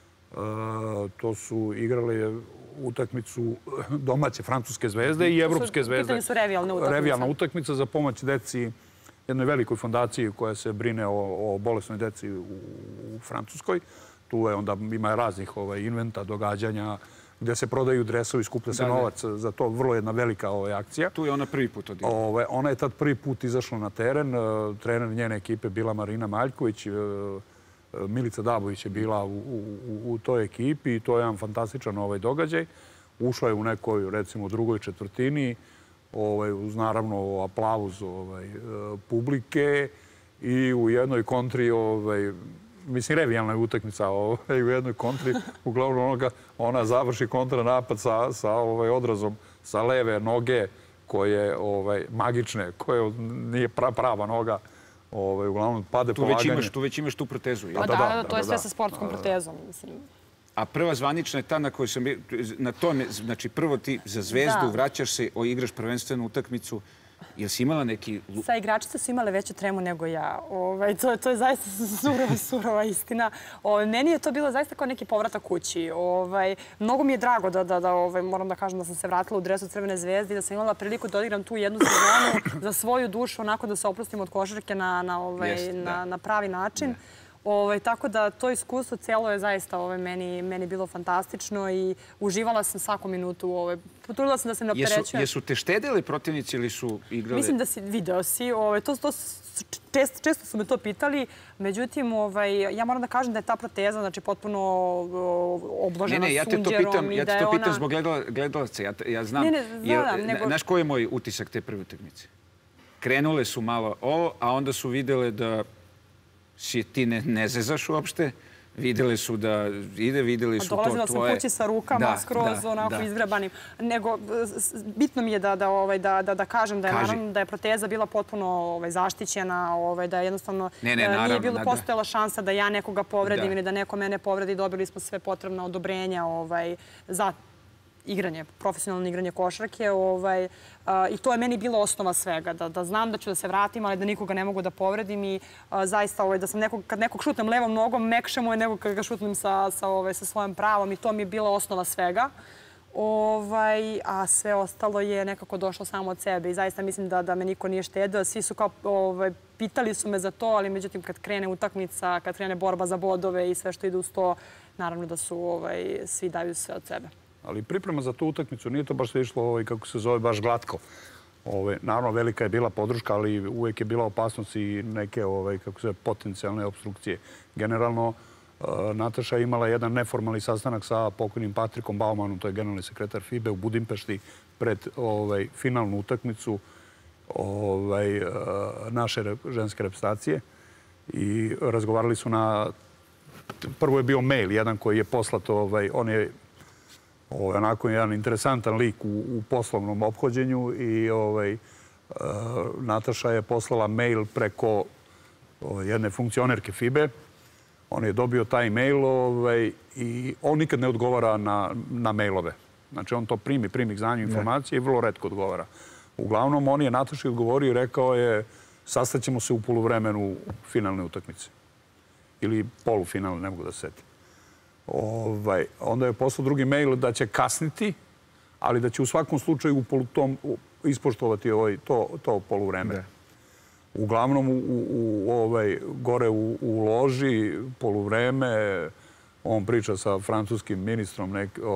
Speaker 3: To su igrali utakmicu domaće francuske zvezde i evropske zvezde.
Speaker 2: Pitanje su revijalne utakmice.
Speaker 3: Revijalna utakmica za pomoć deci, jednoj velikoj fondaciji koja se brine o bolesnoj deci u Francuskoj. Tu je onda ima raznih inventa, događanja, gde se prodaju dresovi, skuplja se novac za to. Vrlo jedna velika akcija.
Speaker 1: Tu je ona prvi put odigrala.
Speaker 3: Ona je tad prvi put izašla na teren. Trener njene ekipe bila Marina Maljković. Milica Dabović je bila u toj ekipi i to je jedan fantastičan događaj. Ušla je u nekoj, recimo, drugoj četvrtini, uz naravno aplauz publike i u jednoj kontri, mislim, revijalna je utakmica, u jednoj kontri, uglavnom ona završi kontranapad sa odrazom sa leve noge koje magične, koje nije prava noga. Uglavnom pade polaganje.
Speaker 1: Tu već imaš tu protezu.
Speaker 2: Da, to je sve sa sportskom protezom.
Speaker 1: A prva zvanična je ta na kojoj sam... Znači, prvo ti za Zvezdu vraćaš se, igraš prvenstvenu utakmicu. Jel si imala neki...
Speaker 2: Sa igračice su imale veću tremu nego ja. To je zaista surova istina. Meni je to bilo zaista kao neki povratak kući. Mnogo mi je drago da moram da kažem da sam se vratila u dresu Crvene zvezde i da sam imala priliku da odigram tu jednu sezonu za svoju dušu, onako da se oprostim od košarke na pravi način. Tako da to iskustvo cijelo je zaista meni bilo fantastično i uživala sam svaku minutu. Potrudila sam da se ne opterećujem.
Speaker 1: Jesu te štedili protivnici ili su igrali?
Speaker 2: Mislim da si video si. Često su me to pitali. Međutim, ja moram da kažem da je ta proteza znači potpuno obložena sunđerom.
Speaker 1: Ja te to pitam zbog gledalaca. Ja znam. Znaš koji je moj utisak te prve utakmice? Krenule su malo ovo, a onda su videle da si ti ne zezaš uopšte. Videli su da ide, videli su to tvoje...
Speaker 2: Dolazila sam kući sa rukama skroz onako izvrebanim. Nego, bitno mi je da kažem da je proteza bila potpuno zaštićena, da je jednostavno nije bilo postojala šansa da ja nekoga povredim ili da neko mene povredi. Dobili smo sve potrebna odobrenja za igranje, profesionalno igranje košarke. I to je meni bilo osnova svega. Da znam da ću da se vratim, ali da nikoga ne mogu da povredim. I zaista da sam kad nekog šutnem levom nogom, mekše mu je nego kad ga šutnem sa svojom pravom. I to mi je bila osnova svega. A sve ostalo je nekako došlo samo od sebe. I zaista mislim da me niko nije štedio. Svi su kao pitali su me za to, ali međutim kad krene utakmica, kad krene borba za bodove i sve što ide uz to, naravno da su svi daju sve od sebe.
Speaker 3: Ali priprema za tu utakmicu nije to baš sve išlo, kako se zove, baš glatko. Naravno, velika je bila podrška, ali uvijek je bila opasnost i neke, kako se zove, potencijalne obstrukcije. Generalno, Nataša je imala jedan neformalni sastanak sa pokojnim Patrikom Baumanom, to je generalni sekretar FIBE u Budimpešti pred finalnu utakmicu naše ženske reprezentacije i razgovarali su prvo je bio mail, jedan koji je poslat, on je onako jedan interesantan lik u poslovnom ophođenju i Nataša je poslala mail preko jedne funkcionerke FIBE. On je dobio taj mail i on nikad ne odgovara na mailove. Znači on to primi k znanju informacije i vrlo retko odgovara. Uglavnom, on je Nataši odgovorio i rekao je sastaćemo se u poluvremenu finalne utakmice. Ili polufinalne, ne mogu da se setim. Onda je poslao drugi mail da će kasniti, ali da će u svakom slučaju ispoštovati to poluvreme. Uglavnom, gore u loži, poluvreme, on priča sa francuskim ministrom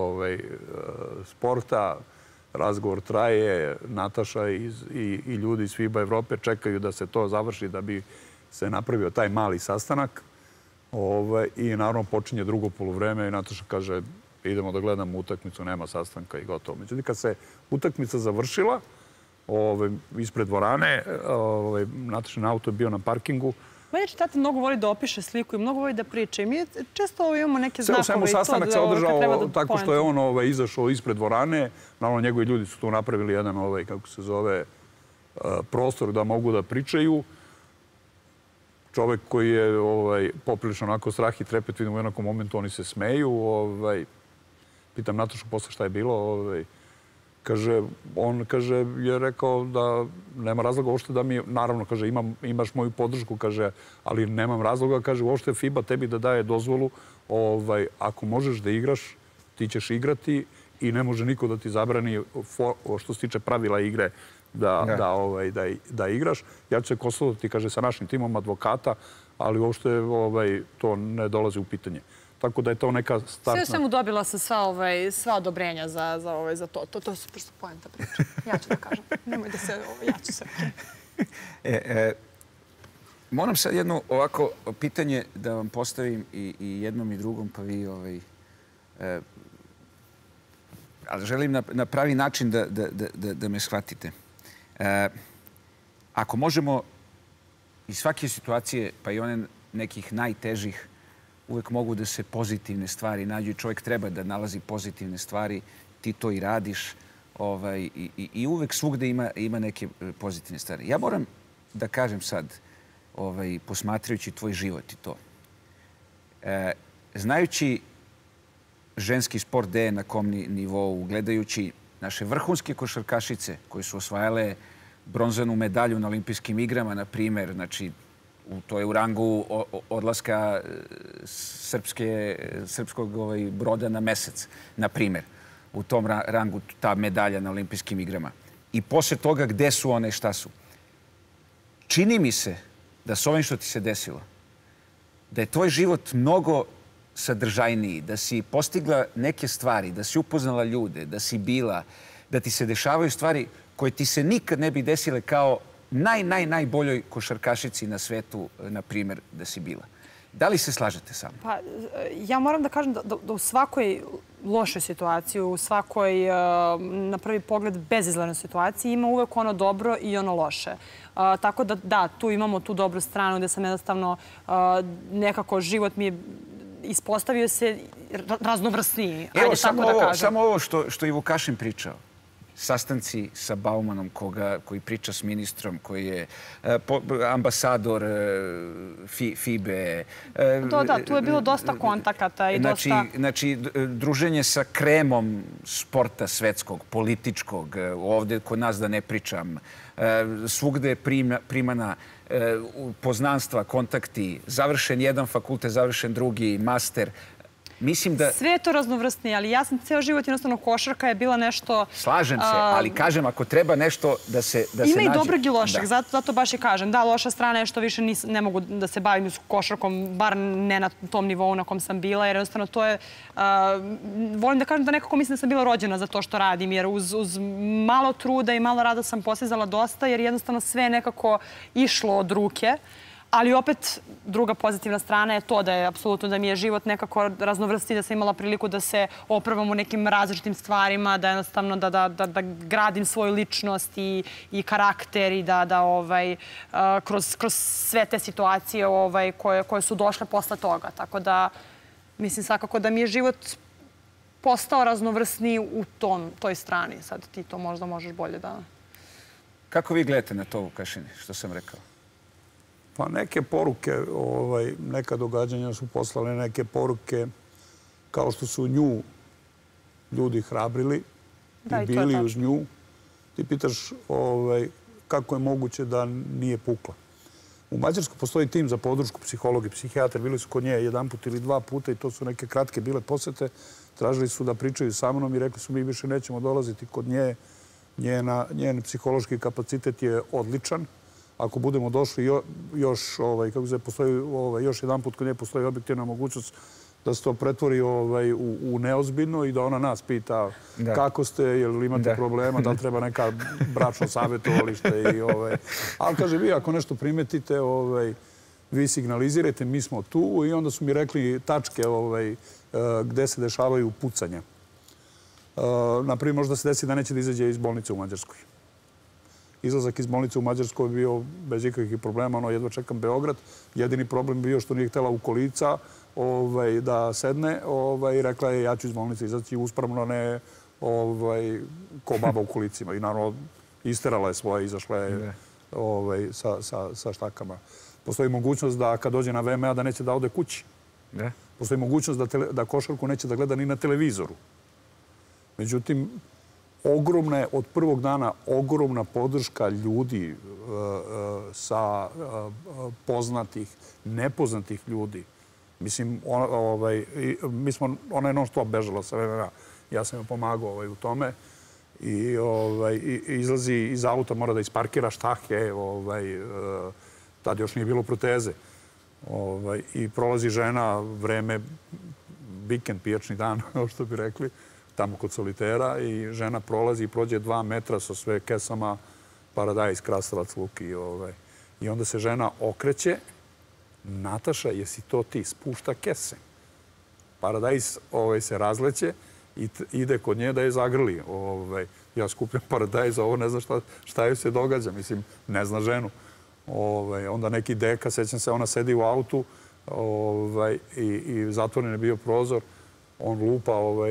Speaker 3: sporta, razgovor traje, Nataša i ljudi iz FIBA Evrope čekaju da se to završi da bi se napravio taj mali sastanak. I naravno počinje drugo poluvreme i Nataša kaže idemo da gledamo utakmicu, nema sastanka i gotovo. Međutim, kad se utakmica završila, ispred dvorane, Natašin auto je bio na parkingu.
Speaker 2: Meni tata mnogo voli da opiše sliku i mnogo voli da priča. I mi često imamo neke znakove.
Speaker 3: Samo sastanak se održao tako što je on izašao ispred dvorane. Naravno, njegovi ljudi su tu napravili jedan, kako se zove, prostor da mogu da pričaju. Čovek koji je poprilično onako strah i trepet, vidimo u jednakom momentu, oni se smeju. Pitam Natašu posle šta je bilo. On je rekao da nema razloga uopšte da mi, naravno, kaže, imaš moju podršku, kaže, ali nemam razloga, kaže, uopšte FIBA tebi da daje dozvolu, ako možeš da igraš, ti ćeš igrati i ne može niko da ti zabrani što se tiče pravila igre da igraš. Ja ću se konsultovati, kaže, sa našim timom advokata, ali uopšte to ne dolazi u pitanje. Tako da je to neka startna...
Speaker 2: Sve mu dobila se sva odobrenja za to. To je super poenta priča. Ja ću da kažem. Nemoj da se... Ja ću se...
Speaker 1: Moram sad jedno ovako pitanje da vam postavim i jednom i drugom, pa vi... Ali želim na pravi način da me shvatite. Ako možemo iz svake situacije, pa i one nekih najtežih, uvek mogu da se pozitivne stvari nađu i čovjek treba da nalazi pozitivne stvari, ti to i radiš i uvek svugde ima neke pozitivne stvari. Ja moram da kažem sad, posmatrajući tvoj život i to, znajući ženski sport gde je na kom nivou, gledajući naše vrhunske košarkašice koje su osvajale bronzanu medalju na olimpijskim igrama, na primjer, znači to je u rangu odlaska srpskog broda na mesec, na primjer. U tom rangu ta medalja na olimpijskim igrama. I posle toga gde su one, šta su. Čini mi se da s ovim što ti se desilo, da je tvoj život mnogo sadržajniji, da si postigla neke stvari, da si upoznala ljude, da si bila, da ti se dešavaju stvari koje ti se nikad ne bi desile kao najboljoj košarkašici na svetu, na primjer, da si bila. Da li se slažete sa mnom?
Speaker 2: Pa, ja moram da kažem da u svakoj lošoj situaciji, u svakoj, na prvi pogled, bezizglednoj situaciji ima uvek ono dobro i ono loše. Tako da, tu imamo tu dobru stranu gde sam jednostavno nekako život mi je ispostavio se raznovrsniji.
Speaker 1: Evo, samo ovo što je Vukašin pričao. Sastanci sa Baumanom koji priča s ministrom, koji je ambasador FIBE.
Speaker 2: Da, tu je bilo dosta kontakata i dosta...
Speaker 1: Znači, druženje sa kremom sporta svetskog, političkog, ovde kod nas da ne pričam, svugde je primana poznanstva, kontakti, završen jedan fakultet, završen drugi, master. Mislim da...
Speaker 2: Sve je to raznovrstnije, ali ja sam ceo život jednostavno košarka je bila nešto...
Speaker 1: Slažem se, ali kažem, ako treba nešto da se nađe...
Speaker 2: Ima i dobrog i lošeg, zato baš i kažem. Da, loša strana je što više ne mogu da se bavim s košarkom, bar ne na tom nivou na kom sam bila, jer jednostavno to je... Volim da kažem da nekako mislim da sam bila rođena za to što radim, jer uz malo truda i malo rada sam postizala dosta, jer jednostavno sve je nekako išlo od ruke. Ali opet, druga pozitivna strana je to da je apsolutno da mi je život nekako raznovrsti, da sam imala priliku da se opravam u nekim različitim stvarima, da jednostavno da gradim svoju ličnost i karakter i da kroz sve te situacije koje su došle posle toga. Tako da, mislim svakako da mi je život postao raznovrsniji u toj strani. Sad ti to možda možeš bolje da...
Speaker 1: Kako vi gledate na to, Vukašin, što sam rekao?
Speaker 3: Pa neke poruke, neka događanja su poslale neke poruke kao što su nju ljudi hrabrili i bili uz nju. Ti pitaš kako je moguće da nije pukla. U Mađarskoj postoji tim za podršku, psiholog i psihijatar. Bili su kod nje jedan put ili dva puta i to su neke kratke bile posete. Tražili su da pričaju sa mnom i rekli su mi više nećemo dolaziti kod nje. Njen psihološki kapacitet je odličan. Ako budemo došli još, postoji još jedan put kod nje postoji objektivna mogućnost da se to pretvori u neozbiljno i da ona nas pita kako ste, je li imate problema, da li treba neka bračno savjetovalište. Ali kaže, vi ako nešto primetite, vi signalizirajte, mi smo tu. I onda su mi rekli tačke gde se dešavaju pucanja. Naprimjer, možda se desi da neće da izađe iz bolnice u Mađarskoj. Izlazak iz bolnice u Mađarskoj je bio bez ikakvih problema, jedva čekam Beograd. Jedini problem bio što nije htjela u kolica da sedne i rekla je ja ću iz bolnice izaći uspravno, ne ko baba u kolicima. I naravno isterala je svoje, izašla je sa štakama. Postoji mogućnost da kad dođe na VMA da neće da ode kući. Postoji mogućnost da košarku neće da gleda ni na televizoru. Međutim, ogromna je od prvog dana ogromna podrška ljudi sa poznatih, nepoznatih ljudi. Mislim, ona je non stop bežala sa VMA. Ja sam joj pomagao u tome. I izlazi iz auta, mora da isparkira štake. Tad još nije bilo proteze. I prolazi žena vreme, vikend, pijačni dan, što bi rekli, tamo kod Solitera i žena prolazi i prođe 2 metra sa sve kesama paradajz, krastavac, luk i onda se žena okreće. Nataša, jesi to ti? Spušta kese. Paradajz se razleće i ide kod nje da je zagrli. Ja skupljam paradajz, ovo ne zna šta joj se događa. Mislim, ne zna ženu. Onda neki deka, sećam se, ona sedi u autu i zatvoren je bio prozor. On lupa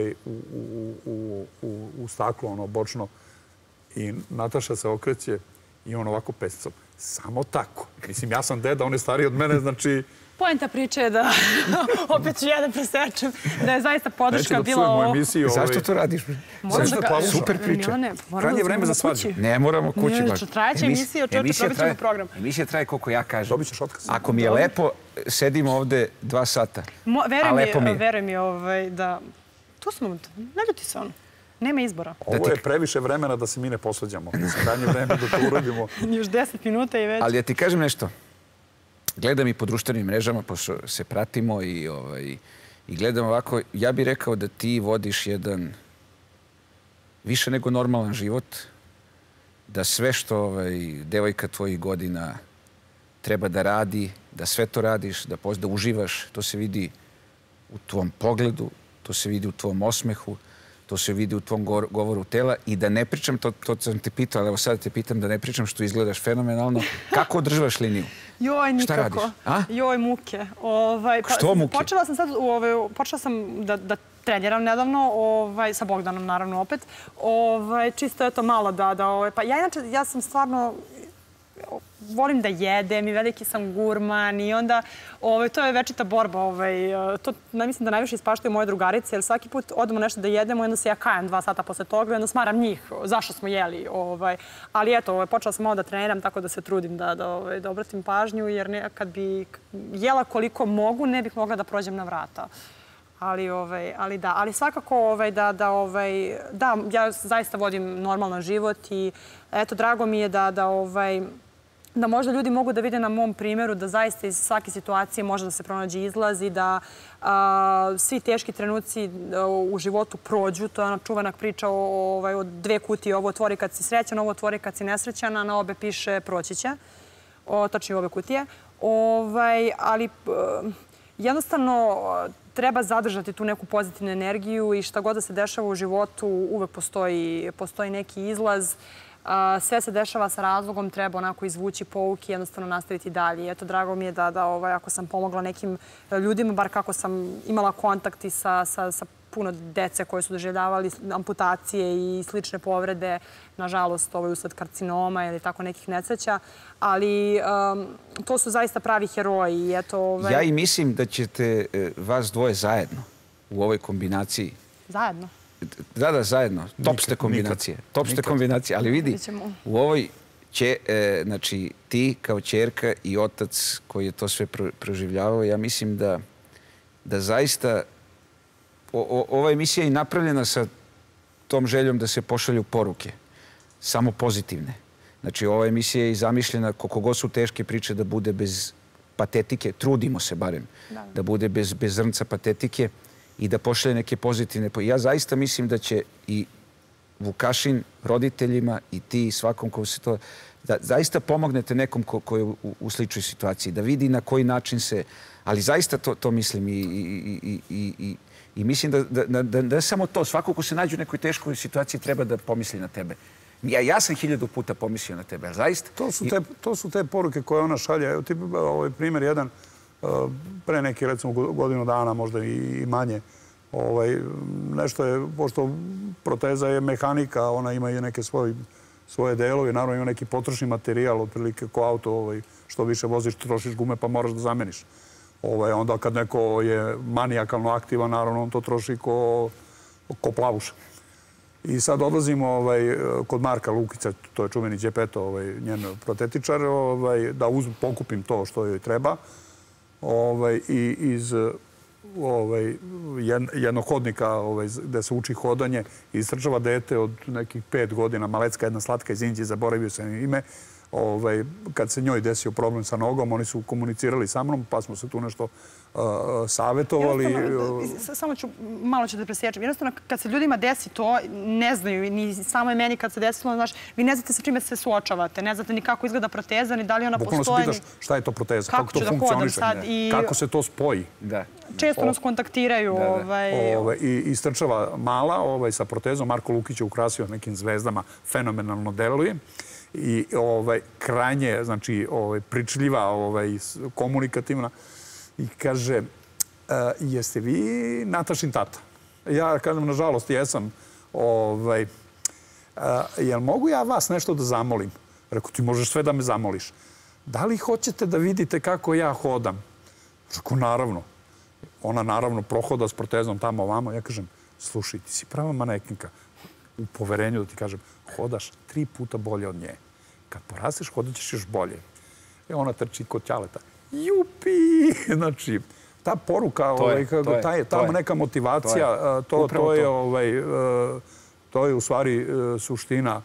Speaker 3: u staklo, bočno. I Nataša se okreće i on ovako pesicom. Samo tako. Mislim, ja sam deda, on je stariji od mene, znači...
Speaker 2: Poenta priče je da, opet ću jedan presečem, da je zaista podrška bila
Speaker 3: ovo... Neće da psujem moju emisiju.
Speaker 1: Zašto to radiš? Super priča.
Speaker 3: Krajnje je vreme za svađu.
Speaker 1: Ne moramo kući.
Speaker 2: Trajeće emisija, čovječe, probit ćemo program.
Speaker 1: Emisija traje koliko ja kažem.
Speaker 3: Dobit ćeš otkaz.
Speaker 1: Ako mi je lepo, sedimo ovde 2 sata.
Speaker 2: Veruj mi da... Tu smo, ne ljuti se ono. Nema izbora.
Speaker 3: Ovo je previše vremena da se mi ne posvađamo. Krajnje vreme da to uradimo.
Speaker 2: Još 10 minuta i već.
Speaker 1: Ali ja ti kažem nešto. Gledam i po društvenim mrežama, pošto se pratimo i gledam ovako. Ja bih rekao da ti vodiš jedan više nego normalan život. Da sve što devojka tvojih godina treba da radi, da sve to radiš, da uživaš. To se vidi u tvom pogledu, to se vidi u tvom osmehu, to se vidi u tvom govoru tela i da ne pričam, to sam te pitao, ali evo sada te pitam da ne pričam što izgledaš fenomenalno. Kako održavaš liniju?
Speaker 2: Joj, nikako. Joj, muke.
Speaker 1: Što muke?
Speaker 2: Počela sam da treniram nedavno, sa Bogdanom naravno opet. Čisto je to malo da... Pa ja sam stvarno... Volim da jedem i veliki sam gurman i onda to je večita borba. To mislim da najviše ispaštaju moje drugarice, jer svaki put odemo nešto da jedemo i onda se ja kajem 2 sata posle toga i onda smaram njih zašto smo jeli. Ali eto, počela sam malo da treniram tako da se trudim da obratim pažnju, jer kad bi jela koliko mogu, ne bih mogla da prođem na vrata. Ali da, ali svakako da, ja zaista vodim normalan život i eto, drago mi je da možda ljudi mogu da vide na mom primjeru da zaista iz svake situacije može da se pronađe izlaz i da svi teški trenuci u životu prođu. To je ona čuvena priča o 2 kutije. Ovo otvori kad si srećan, ovo otvori kad si nesrećan, a na obe piše proći će. Tačnije ove kutije. Ali jednostavno treba zadržati tu neku pozitivnu energiju i šta god da se dešava u životu, uvek postoji neki izlaz. Sve se dešava sa razlogom, treba onako izvući pouke i jednostavno nastaviti dalje. Eto, drago mi je da ako sam pomogla nekim ljudima, bar kako sam imala kontakti sa puno dece koje su doživljavali amputacije i slične povrede, nažalost, usled karcinoma ili tako nekih nesreća, ali to su zaista pravi heroji.
Speaker 1: Ja i mislim da ćete vas dvoje zajedno u ovoj kombinaciji.
Speaker 2: Zajedno?
Speaker 1: Da, zajedno. Top ste kombinacije. Top ste kombinacije. Ali vidi, u ovoj će, znači, ti kao ćerka i otac koji je to sve proživljavao, ja mislim da zaista ova emisija je napravljena sa tom željom da se pošalju poruke, samo pozitivne. Znači, ova emisija je i zamišljena, koliko god su teške priče, da bude bez patetike, trudimo se barem, da bude bez zrnca patetike i da pošalje neke pozitivne. Ja zaista mislim da će i Vukašin roditeljima i ti svakom ko se to... Da zaista pomognete nekom ko je u sličnoj situaciji, da vidi na koji način se... Ali zaista to mislim i mislim da je samo to. Svako ko se nađe u nekoj teškoj situaciji treba da pomisli na tebe. Ja sam 1000 puta pomislio na tebe, ali zaista...
Speaker 3: To su te poruke koje ona šalje. Evo ti primjer jedan, pre neki, recimo, godinu dana, možda i manje. Nešto je, pošto proteza je mehanika, ona ima i neke svoje delove, naravno ima neki potrošni materijal, otprilike ko auto, što više voziš, trošiš gume pa moraš da zameniš. Onda kad neko je manijakalno aktivan, naravno on to troši ko plavuša. I sad odlazimo kod Marka Lukića, to je čuveni Đepeto, njen protetičar, da pokupim to što joj treba. I iz jednog hodnika gde se uči hodanje istrčava dete od nekih 5 godina, malecka, jedna slatka iz Indije, zaboravio sam ime. Kad se njoj desio problem sa nogom, oni su komunicirali sa mnom, pa smo se tu nešto savjetovali.
Speaker 2: Samo malo ću da presječem. Jednostavno, kad se ljudima desi to, ne znaju, ni samo je meni kad se desilo, znaš, vi ne znate sa čime se suočavate, ne znate ni kako izgleda proteza, ni da li ona postoji.
Speaker 3: Bukvalno se pitaš šta je to proteza, kako to funkcioniše, kako se to spoji.
Speaker 2: Često nas kontaktiraju.
Speaker 3: I istrčava mala sa protezom. Marko Lukić je ukrasio nekim zvezdama, fenomenalno deluje. I krajnje, znači, pričljiva, komunikativna. I kaže, jeste vi Natašin tata? Ja kažem, nažalost, jesam. Jel mogu ja vas nešto da zamolim? Rekao, ti možeš sve da me zamoliš. Da li hoćete da vidite kako ja hodam? Rekao, naravno. Ona naravno prohoda s protezom tamo ovamo. Ja kažem, slušaj, ti si prava manekinka. U poverenju da ti kažem, hodaš 3 puta bolje od nje. Kad porasteš, hodat ćeš još bolje. Ona trči kod ćaleta. Jupi! Znači, ta poruka, ta neka motivacija, to je u stvari suština.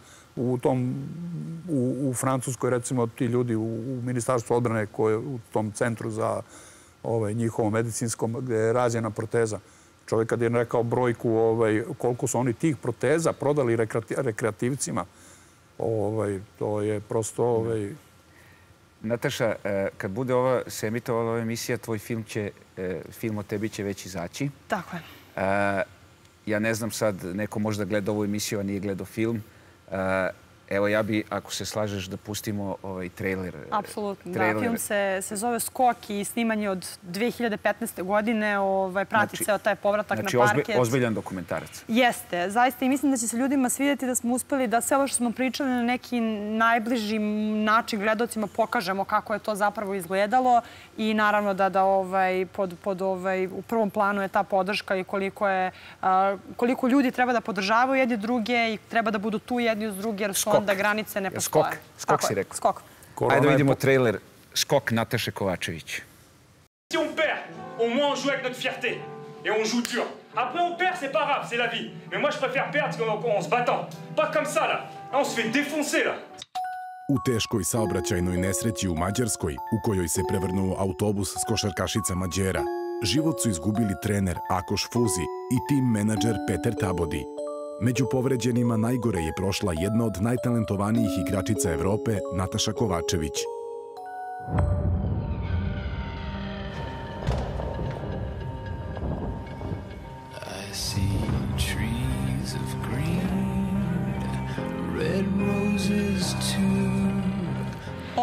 Speaker 3: U Francuskoj, recimo, ti ljudi u Ministarstvu odbrane koje u tom centru za njihovom medicinskom gde je rađena proteza. Čovjek kad je rekao brojku koliko su oni tih proteza prodali rekreativcima, to je prosto...
Speaker 1: Nataša, kad bude se emitovala ova emisija, tvoj film o tebi će već izaći.
Speaker 2: Tako je.
Speaker 1: Ja ne znam sad, neko možda gleda ovu emisiju, a nije gledao film. Evo, ja bi, ako se slažeš, da pustimo trailer.
Speaker 2: Apsolutno, da. Film se zove Skok i snimanje od 2015. godine. Prati ceo taj povratak na parket.
Speaker 1: Znači, ozbiljan dokumentarac.
Speaker 2: Jeste, zaista. I mislim da će se ljudima svidjeti da smo uspeli da sve ovo što smo pričali na neki najbliži način gledalcima pokažemo kako je to zapravo izgledalo. I naravno da u prvom planu je ta podrška i koliko ljudi treba da podržavaju jedni druge i treba da budu tu jedni uz drugi, jer su onda granice ne postoje.
Speaker 1: Skok si rekao.
Speaker 2: Skok.
Speaker 1: Ajde da vidimo trailer Skok Nataše Kovačević.
Speaker 5: Si on perd, au moins on joue avec notre fierté. Et on joue dur. Après on perd, c'est pas grave, c'est la vie. Mais moi je préfère perdre en se battant. Pas comme ça là. On se fait défoncer là.
Speaker 6: U teškoj saobraćajnoj nesreći u Mađarskoj, u kojoj se prevrnuo autobus s košarkašicama Đera, život su izgubili trener Akoš Fuzi i tim menadžer Peter Tabodi. Među povređenima najgore je prošla jedna od najtalentovanijih igračica Evrope, Nataša Kovačević.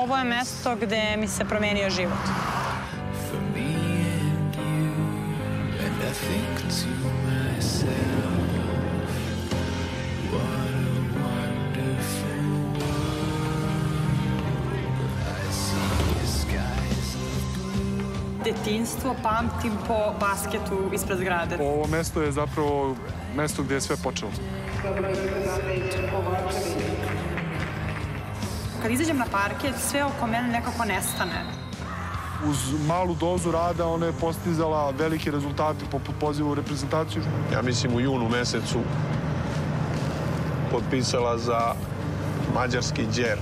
Speaker 2: ovo je mesto gde mi se promenio život. Detinjstvo pamtim po basketu ispred zgrade.
Speaker 7: Ovo mesto je zapravo mesto gde je sve počelo.
Speaker 2: Kad izađem na parket, sve oko mene nekako nestane.
Speaker 7: Uz malu dozu rada ona je postizala velike rezultate poput poziva u reprezentaciju.
Speaker 8: Ja mislim u junu mesecu potpisala za mađarski Đer.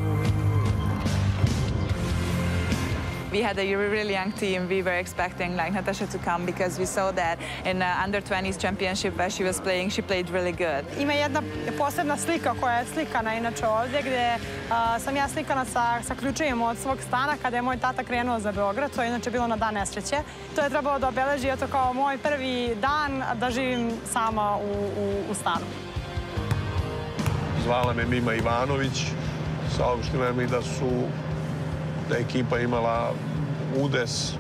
Speaker 9: We had a really young team. We were expecting like Natasha to come because we saw that in under-20s championship where she was playing, she played really good.
Speaker 2: Ima jedna posebna slika koja je slikana inače ovdje gdje sam ja slikana sa ključevima od svog stana kada je moj tata krenuo za Beograd. To je inače bilo na dan nesreće. To je trebalo da obeleži eto kao moj prvi dan da živim sama u stanu.
Speaker 8: Zvala me Mima Ivanović, saopštila mi da je ekipa imala udes.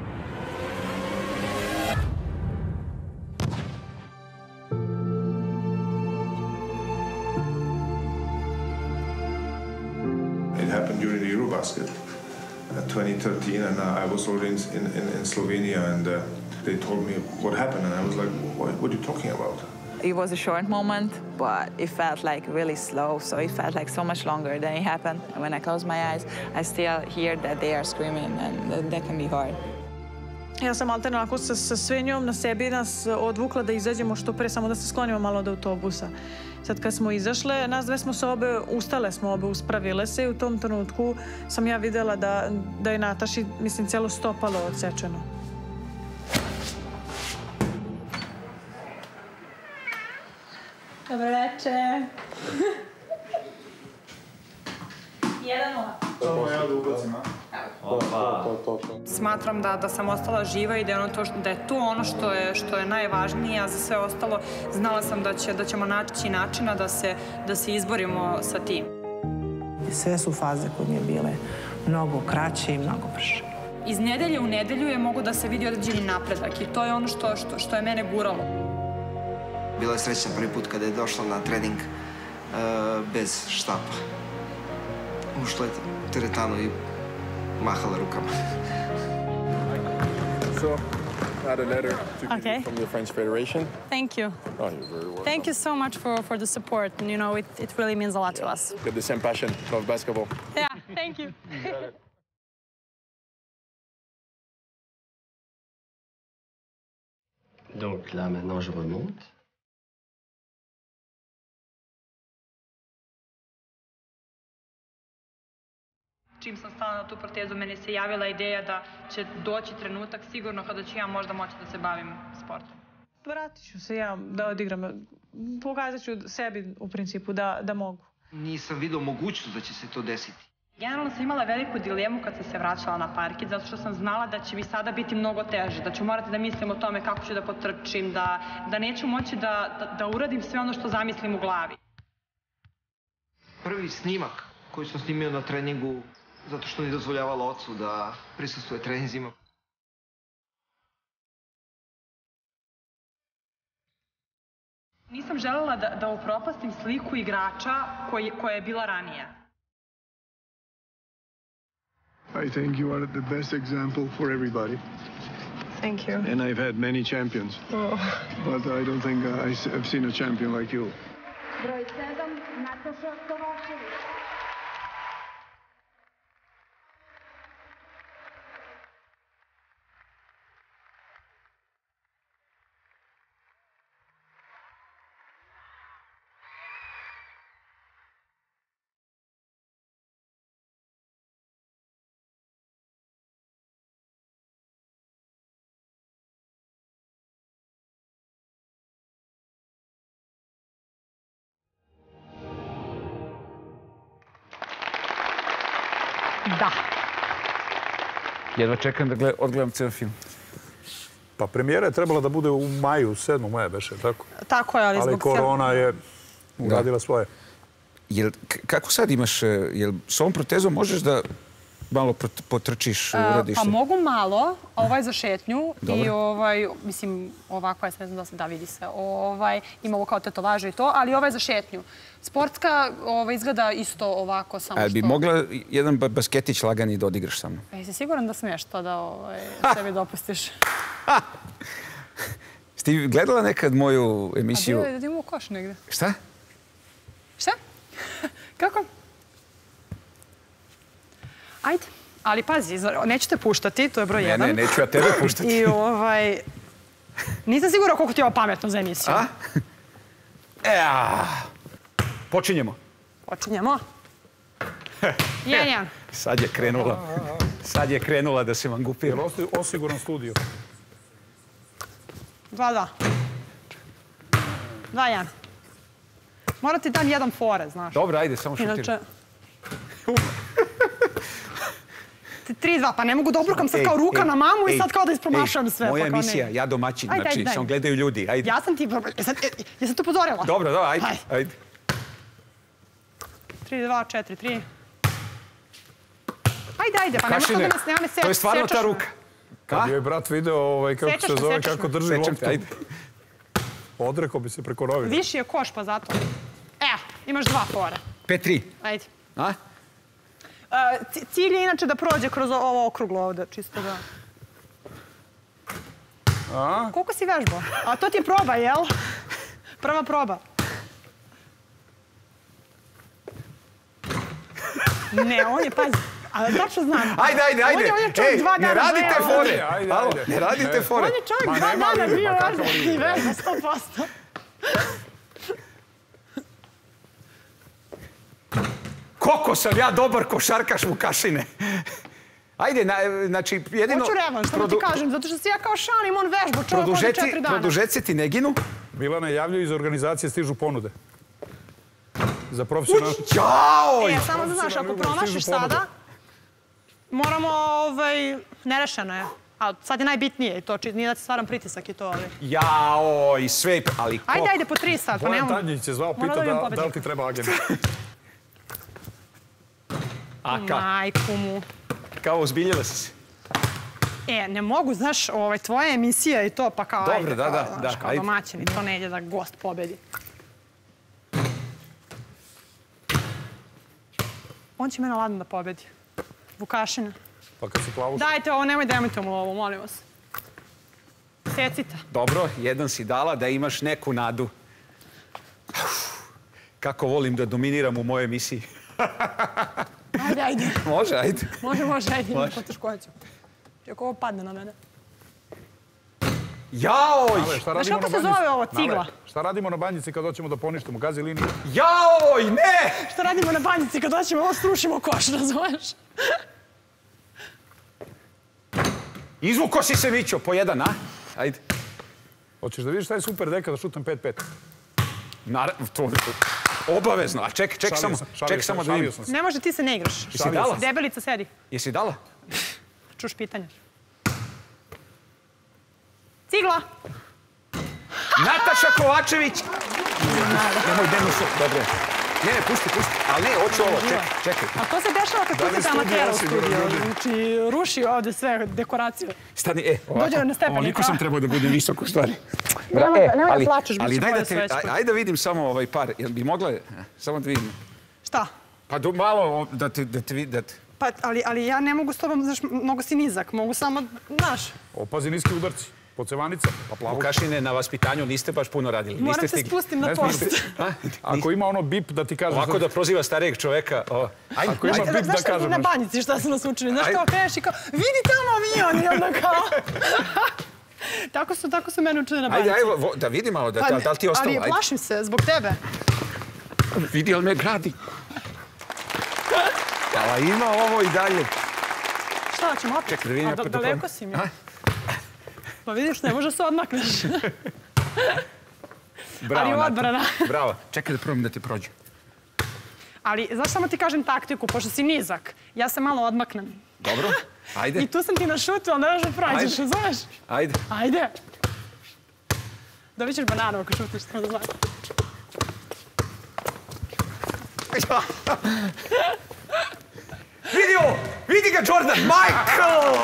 Speaker 10: It happened during the Eurobasket 2013, and I was already in Slovenia, and they told me what happened, and I was like, what are you talking about?
Speaker 9: It was a short moment, but it felt like really slow, so it felt like so much longer than it happened. And when I close my eyes, I still hear that they are screaming, and that can be hard.
Speaker 11: Ja sam onako sa sve njom na sebi nas odvukla da izađemo što pre, samo da se sklonimo malo od autobusa. Sad kad smo izašle, nas dve smo se obe, ustale smo obe, uspravile se i u tom trenutku sam ja videla da je Nataši, mislim, cijelo stopalo odsečeno.
Speaker 2: Dobro večer. 1-0.
Speaker 7: Samo ja da ubacim,
Speaker 2: Smatram da sam ostala živa i da je to ono što je najvažnije, a za sve ostalo znala sam da ćemo naći načina da se izborimo sa tim.
Speaker 12: Sve su faze kod nje bile mnogo kraće i mnogo brže.
Speaker 2: Iz nedelje u nedelju je mogu da se vidi određeni napredak i to je ono što je mene guralo.
Speaker 13: Bila je srećna prvi put kada je došla na trening bez štapa. Ušla je u teretanu i mahala rukama.
Speaker 7: So, I had a letter to give you from the French Federation.
Speaker 2: Thank you.
Speaker 7: Oh, you're very welcome.
Speaker 2: Thank you so much for the support. You know, it really means a lot to us.
Speaker 7: We have the same passion, love basketball.
Speaker 2: Yeah, thank you.
Speaker 14: Donc là, maintenant, je remonte.
Speaker 2: Čim sam stala na tu protezu, meni se javila ideja da će doći trenutak sigurno kada ću ja možda moći da se bavim sportom.
Speaker 11: Vratit ću se ja da odigram. Pokazat ću sebi u principu da mogu.
Speaker 13: Nisam vidio mogućnost da će se to desiti.
Speaker 2: Generalno sam imala veliku dilemu kad sam se vraćala na parket, zato što sam znala da će mi sada biti mnogo teže, da ću morati da mislim o tome kako ću da potrčim, da neću moći da uradim sve ono što zamislim u glavi.
Speaker 13: Prvi snimak koji sam snimio na treningu, zato što nije dozvoljavala ocu da prisustuje treninzima.
Speaker 2: Nisam želela da upropastim sliku igrača koja je bila ranije.
Speaker 7: I think you are the best example for everybody.
Speaker 11: Thank you.
Speaker 7: And I've had many champions.
Speaker 11: Oh.
Speaker 7: But I don't think I've seen a champion like you.
Speaker 2: Broj 7, Nataša Kovačević. Da.
Speaker 1: Jedva čekam da odgledam ceo film.
Speaker 3: Pa premijera je trebala da bude u maju, 7. maja beše, tako?
Speaker 2: Tako je, ali zbog...
Speaker 3: Ali korona je uradila svoje.
Speaker 1: Kako sad imaš, jel s ovom protezom možeš da malo potrčiš, uradiš?
Speaker 2: Pa mogu malo, ovo je za šetnju i mislim, ovako je, ne znam da se da vidi se, ima ovo kao tetovažu i to, ali ovo je za šetnju. Sportska izgleda isto ovako, samo što...
Speaker 1: Bi mogla jedan basketić lagani da odigraš sa mnom?
Speaker 2: Jesi siguran da smiješ to da sebi dopustiš?
Speaker 1: Ti gledala nekad moju emisiju?
Speaker 2: A da imamo koš negde.
Speaker 1: Šta?
Speaker 2: Šta? Kako? Ajde. Ali pazi, neću te puštati, to je broj 1.
Speaker 1: Ne, neću ja tebe puštati.
Speaker 2: I nisam sigurna koliko ti je ovo pametno za emisiju.
Speaker 1: Počinjemo.
Speaker 2: Počinjemo. 1-1.
Speaker 1: Sad je krenula da se mangupira.
Speaker 3: Je li osiguran studio?
Speaker 2: 2-2. 2-1. Moram ti dam jedan fore, znaš.
Speaker 1: Dobro, ajde, samo šutiraj.
Speaker 2: Inače... 3-2, pa ne mogu da obrukam sad kao ruka na mamu i sad kao da ispromašujem sve.
Speaker 1: Moja emisija, ja domaćin, znači, samo gledaju ljudi, ajde.
Speaker 2: Ja sam ti... Jesam te upozorila?
Speaker 1: Dobro, ajde.
Speaker 2: 3-2, 4-3. Ajde, pa nema kao da me sečaš.
Speaker 1: To je stvarno ta ruka.
Speaker 3: Kad je brat video kako se zove, kako drži loptu, odrekao bi se preko rovina.
Speaker 2: Viši je koš, pa zato. Imaš 2 fore.
Speaker 1: 5-3.
Speaker 2: Ajde.
Speaker 1: A?
Speaker 2: Cilj je inače da prođe kroz ovo okruglo ovde, čisto da... Koliko si vežbao? A to ti je proba, jel? Prva proba. Ne, on je, pazi, ali tačno znam.
Speaker 1: Ajde.
Speaker 2: On je čovjek 2 dana.
Speaker 1: Ne radite fore. Ne radite fore.
Speaker 2: On je čovjek 2 dana bio i vežba 100%.
Speaker 1: Koliko sam ja dobar košarkaš Vukašine. Ajde, znači, jedino...
Speaker 2: Hoću revanš, samo ti kažem, zato što si ja kao šalim, on vežba, čovjek ovdje 4 dana.
Speaker 1: Produžeci ti ne ginu.
Speaker 3: Milana, javljaju iz organizacije, stižu ponude. Za profesionalno...
Speaker 1: Ćao!
Speaker 2: Samo da znaš, ako promašiš sada, moramo, nerešeno je. A sad je najbitnije i to, nije da ti stvaram pritisak i to, ali...
Speaker 1: Jao, i sve, ali koliko...
Speaker 2: Ajde, po 3 sad, pa nemamo...
Speaker 3: Bojan Tadnjić je zvao, pita da li ti treba agent.
Speaker 2: Majku mu.
Speaker 1: Kao ozbiljila si se.
Speaker 2: Ne mogu, znaš, tvoja emisija i to, pa kao ajde.
Speaker 1: Dobro, da.
Speaker 2: Kao domaćin i to ne ide da gost pobedi. On će mene ladno da pobedi. Vukašina.
Speaker 3: Pa kad si plavuš...
Speaker 2: Dajte ovo, nemojte mu ovo, molim vas. Secite.
Speaker 1: Dobro, jedan si dala da imaš neku nadu. Kako volim da dominiram u mojoj emisiji.
Speaker 2: Ajde.
Speaker 1: Može, ajde.
Speaker 2: Može, ajde, imam poteškoću. Ako ovo padne na mene.
Speaker 1: Jaoj!
Speaker 2: Znaš kako se zove ovo, cigla?
Speaker 3: Šta radimo na banjici kad hoćemo da poništimo gazi liniju?
Speaker 1: Jaoj, ne!
Speaker 2: Šta radimo na banjici kad hoćemo ovo strušimo koš, razumeš?
Speaker 1: Izvuko si se, Mićo, po 1, a? Ajde.
Speaker 3: Hoćeš da vidiš šta je super deka da šutam 5-5?
Speaker 1: Naravno, to obavezno. A čekaj samo da vidim.
Speaker 2: Ne može, ti se ne igraš.
Speaker 1: Jesi dala?
Speaker 2: Debelica sedi.
Speaker 1: Jesi dala?
Speaker 2: Čuš pitanja. Cigla!
Speaker 1: Nataša Kovačević! Nemoj se, dobro. Ne, pusti. Ali ne, hoću ovo, čekaj.
Speaker 2: A to se dešava kad pustite amatera u studiju. Znači, ruši ovde sve dekoracije.
Speaker 1: Stani,
Speaker 2: dođe na stepenik.
Speaker 1: Ovoliko sam trebao da budem visok u stvari.
Speaker 2: Nemoj da plačeš, bit će bolje svećko.
Speaker 1: Ajde da vidim samo ovaj par. Jel bi mogla, samo da vidim.
Speaker 2: Šta?
Speaker 1: Pa malo da te vidim.
Speaker 2: Pa, ali ja ne mogu s tobom, znaš, mnogo si nizak. Mogu samo, znaš.
Speaker 3: Opazi niski udarci. Pocevanica, pa plavu.
Speaker 1: Vukašine, na vaspitanju niste baš puno radili.
Speaker 2: Moram se spustim na post.
Speaker 3: Ako ima ono bip da ti kažeš...
Speaker 1: Ovako da proziva starijeg čoveka.
Speaker 3: Ako ima bip da kažem...
Speaker 2: Na banjici šta su nas učili. Znaš kao kreneš i kao, vidi tamo avion i onda kao... Tako su mene učili na banjici.
Speaker 1: Ajde, da vidi malo, da li ti ostalo.
Speaker 2: Ali plašim se, zbog tebe.
Speaker 1: Vidi, ali me gradi. Ali ima ovo i dalje.
Speaker 2: Šta ćemo opet?
Speaker 1: Čekaj, da vidim.
Speaker 2: A daleko si mi. Pa vidiš, ne može se odmakneš. Ali odbrana.
Speaker 1: Bravo. Čekaj da probam da ti prođe.
Speaker 2: Ali, znaš, samo ti kažem taktiku, pošto si nizak, ja se malo odmaknem.
Speaker 1: Dobro, ajde.
Speaker 2: I tu sam ti na šutu, ali ne možeš da prođeš, znaš?
Speaker 1: Ajde.
Speaker 2: Ajde. Dobit ćeš bananu ako šutiš, samo da znaš.
Speaker 1: Vidi ovo! Vidi ga, Jordan! Michael!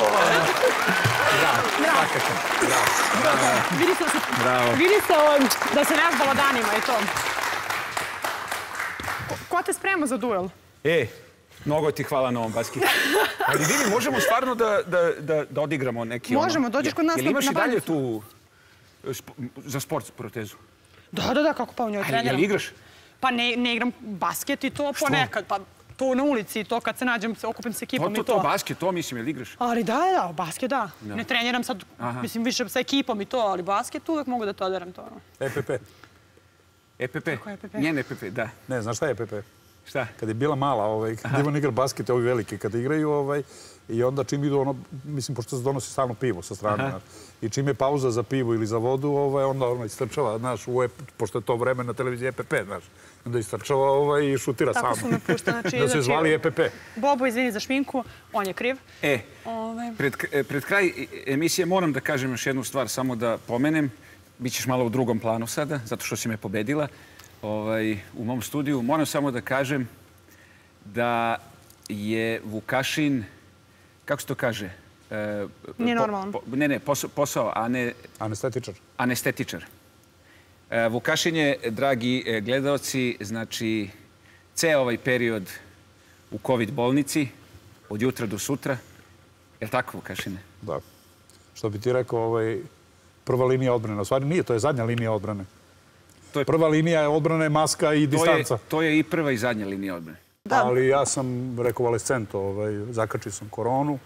Speaker 2: Vidi se da se vežbalo danima i to. Ko te sprema za duel?
Speaker 1: Mnogo ti hvala na ovom basketu. Ali vidi, možemo stvarno da odigramo neki ono...
Speaker 2: Možemo, dođeš kod nas na banjicu.
Speaker 1: Jel imaš i dalje tu za sport protezu?
Speaker 2: Da, kako pa u njoj treniram.
Speaker 1: Jel igraš?
Speaker 2: Pa ne igram basket i to ponekad. Pa to na ulici i to kad se nađem, okupim se ekipom i to.
Speaker 1: To basket, to mislim, jel igraš?
Speaker 2: Ali da, basket da. Ne treniram sad, mislim, više sa ekipom i to, ali basket uvek mogu da toleriram to.
Speaker 3: EPP.
Speaker 1: EPP? Njen EPP, da.
Speaker 3: Ne, znaš šta je EPP?
Speaker 1: Šta?
Speaker 3: Kad je bila mala, kad Ivan igra basket, ovi veliki, kad igraju, i onda čim idu ono, mislim, pošto se donosi stalno pivo sa strane, i čim je pauza za pivo ili za vodu, onda ono istrčava, znaš, pošto je to vreme na televiziji EPP, znaš, onda istrčava i šutira sam.
Speaker 2: Tako su me pušteni.
Speaker 3: Da se zvali EPP.
Speaker 2: Bobo, izvini za šminku, on je kriv.
Speaker 1: Pred kraj emisije moram da kažem još jednu stvar, samo da pomenem. Bićeš malo u drugom planu sada, zato što si me pobedila u mom studiju. Moram samo da kažem da je Vukašin, kako se to kaže?
Speaker 2: Nije normalno.
Speaker 1: Ne, posao, a ne...
Speaker 3: Anestetičar.
Speaker 1: Anestetičar. Vukašin je, dragi gledaoci, znači, ceo ovaj period u COVID bolnici, od jutra do sutra. Je li tako, Vukašine?
Speaker 3: Da. Što bi ti rekao, prva linija odbrane. U stvari nije, to je zadnja linija odbrane. Prva linija odbrane, maska i distanca.
Speaker 1: To je i prva i zadnja linija odbrane.
Speaker 3: Ali ja sam rekonvalescent, zakačio sam koronu,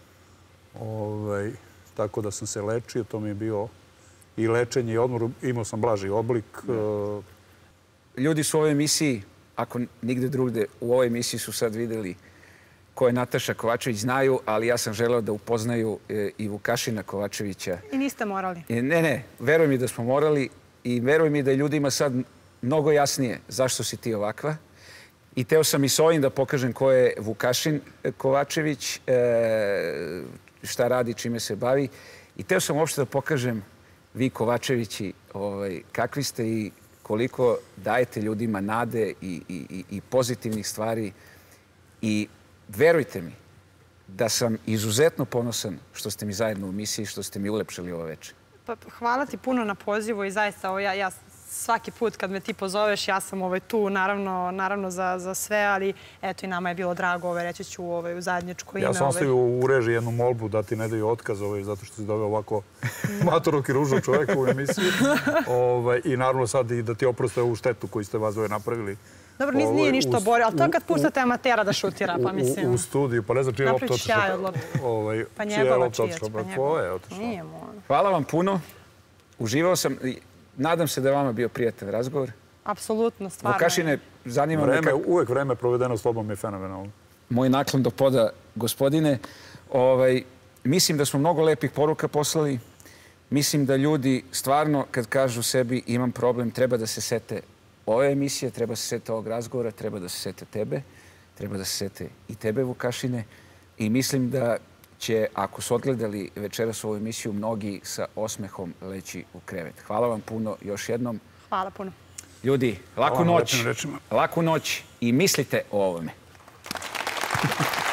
Speaker 3: tako da sam se lečio, to mi je bio i lečenje i odmor, imao sam blaži oblik.
Speaker 1: Ljudi su u ovoj emisiji, ako nigde drugde, u ovoj emisiji su sad videli ko je Nataša Kovačević, znaju, ali ja sam želeo da upoznaju i Vukašina Kovačevića.
Speaker 2: I niste morali?
Speaker 1: Ne, veruj mi da smo morali i veruj mi da je ljudima sad mnogo jasnije zašto si ti ovakva. I teo sam i s ovim da pokažem ko je Vukašin Kovačević, šta radi, čime se bavi. I teo sam uopšte da pokažem vi Kovačevići kakvi ste i koliko dajete ljudima nade i pozitivnih stvari. I verujte mi da sam izuzetno ponosan što ste mi zajedno u misiji, što ste mi ulepšali ovo večer.
Speaker 2: Hvala ti puno na pozivu i zaista ja svaki put kad me ti pozoveš, ja sam tu naravno za sve, ali eto i nama je bilo drago, reći ću u zadnječko ime.
Speaker 3: Ja sam ostavio u režiji jednu molbu da ti ne daju otkaz, zato što si doveo ovako matorog i ružnog čoveka u emisiji. I naravno sad i da ti oproste ovu štetu koju ste vas dvoje napravili.
Speaker 2: Dobro, nije ništa bolje, ali to kad puštate amatera da šutira, pa mislim...
Speaker 3: U studiju, pa ne znam čije je lopta otišla.
Speaker 2: Napravi sjaj od lopta. Pa njegova čijeć, pa njegova. Nije mu ono.
Speaker 1: Hvala vam puno. Uživao sam. Nadam se da je vama bio prijatan razgovor.
Speaker 2: Apsolutno, stvarno.
Speaker 1: Vukašine, zanima me kako...
Speaker 3: Uvek vreme provedeno s tobom je fenomenalno.
Speaker 1: Moj naklon do poda, gospodine. Mislim da smo mnogo lepih poruka poslali. Mislim da ljudi stvarno, kad kažu sebi imam problem, treba da se sete ove emisije, treba se sete ovog razgovora, treba da se sete tebe, treba da se sete i tebe, Vukašine. I mislim da će, ako su odgledali večeras ovu emisiju, mnogi sa osmehom leći u krevet. Hvala vam puno još jednom.
Speaker 2: Hvala puno.
Speaker 1: Ljudi, laku noć. Laku noć i mislite o ovome.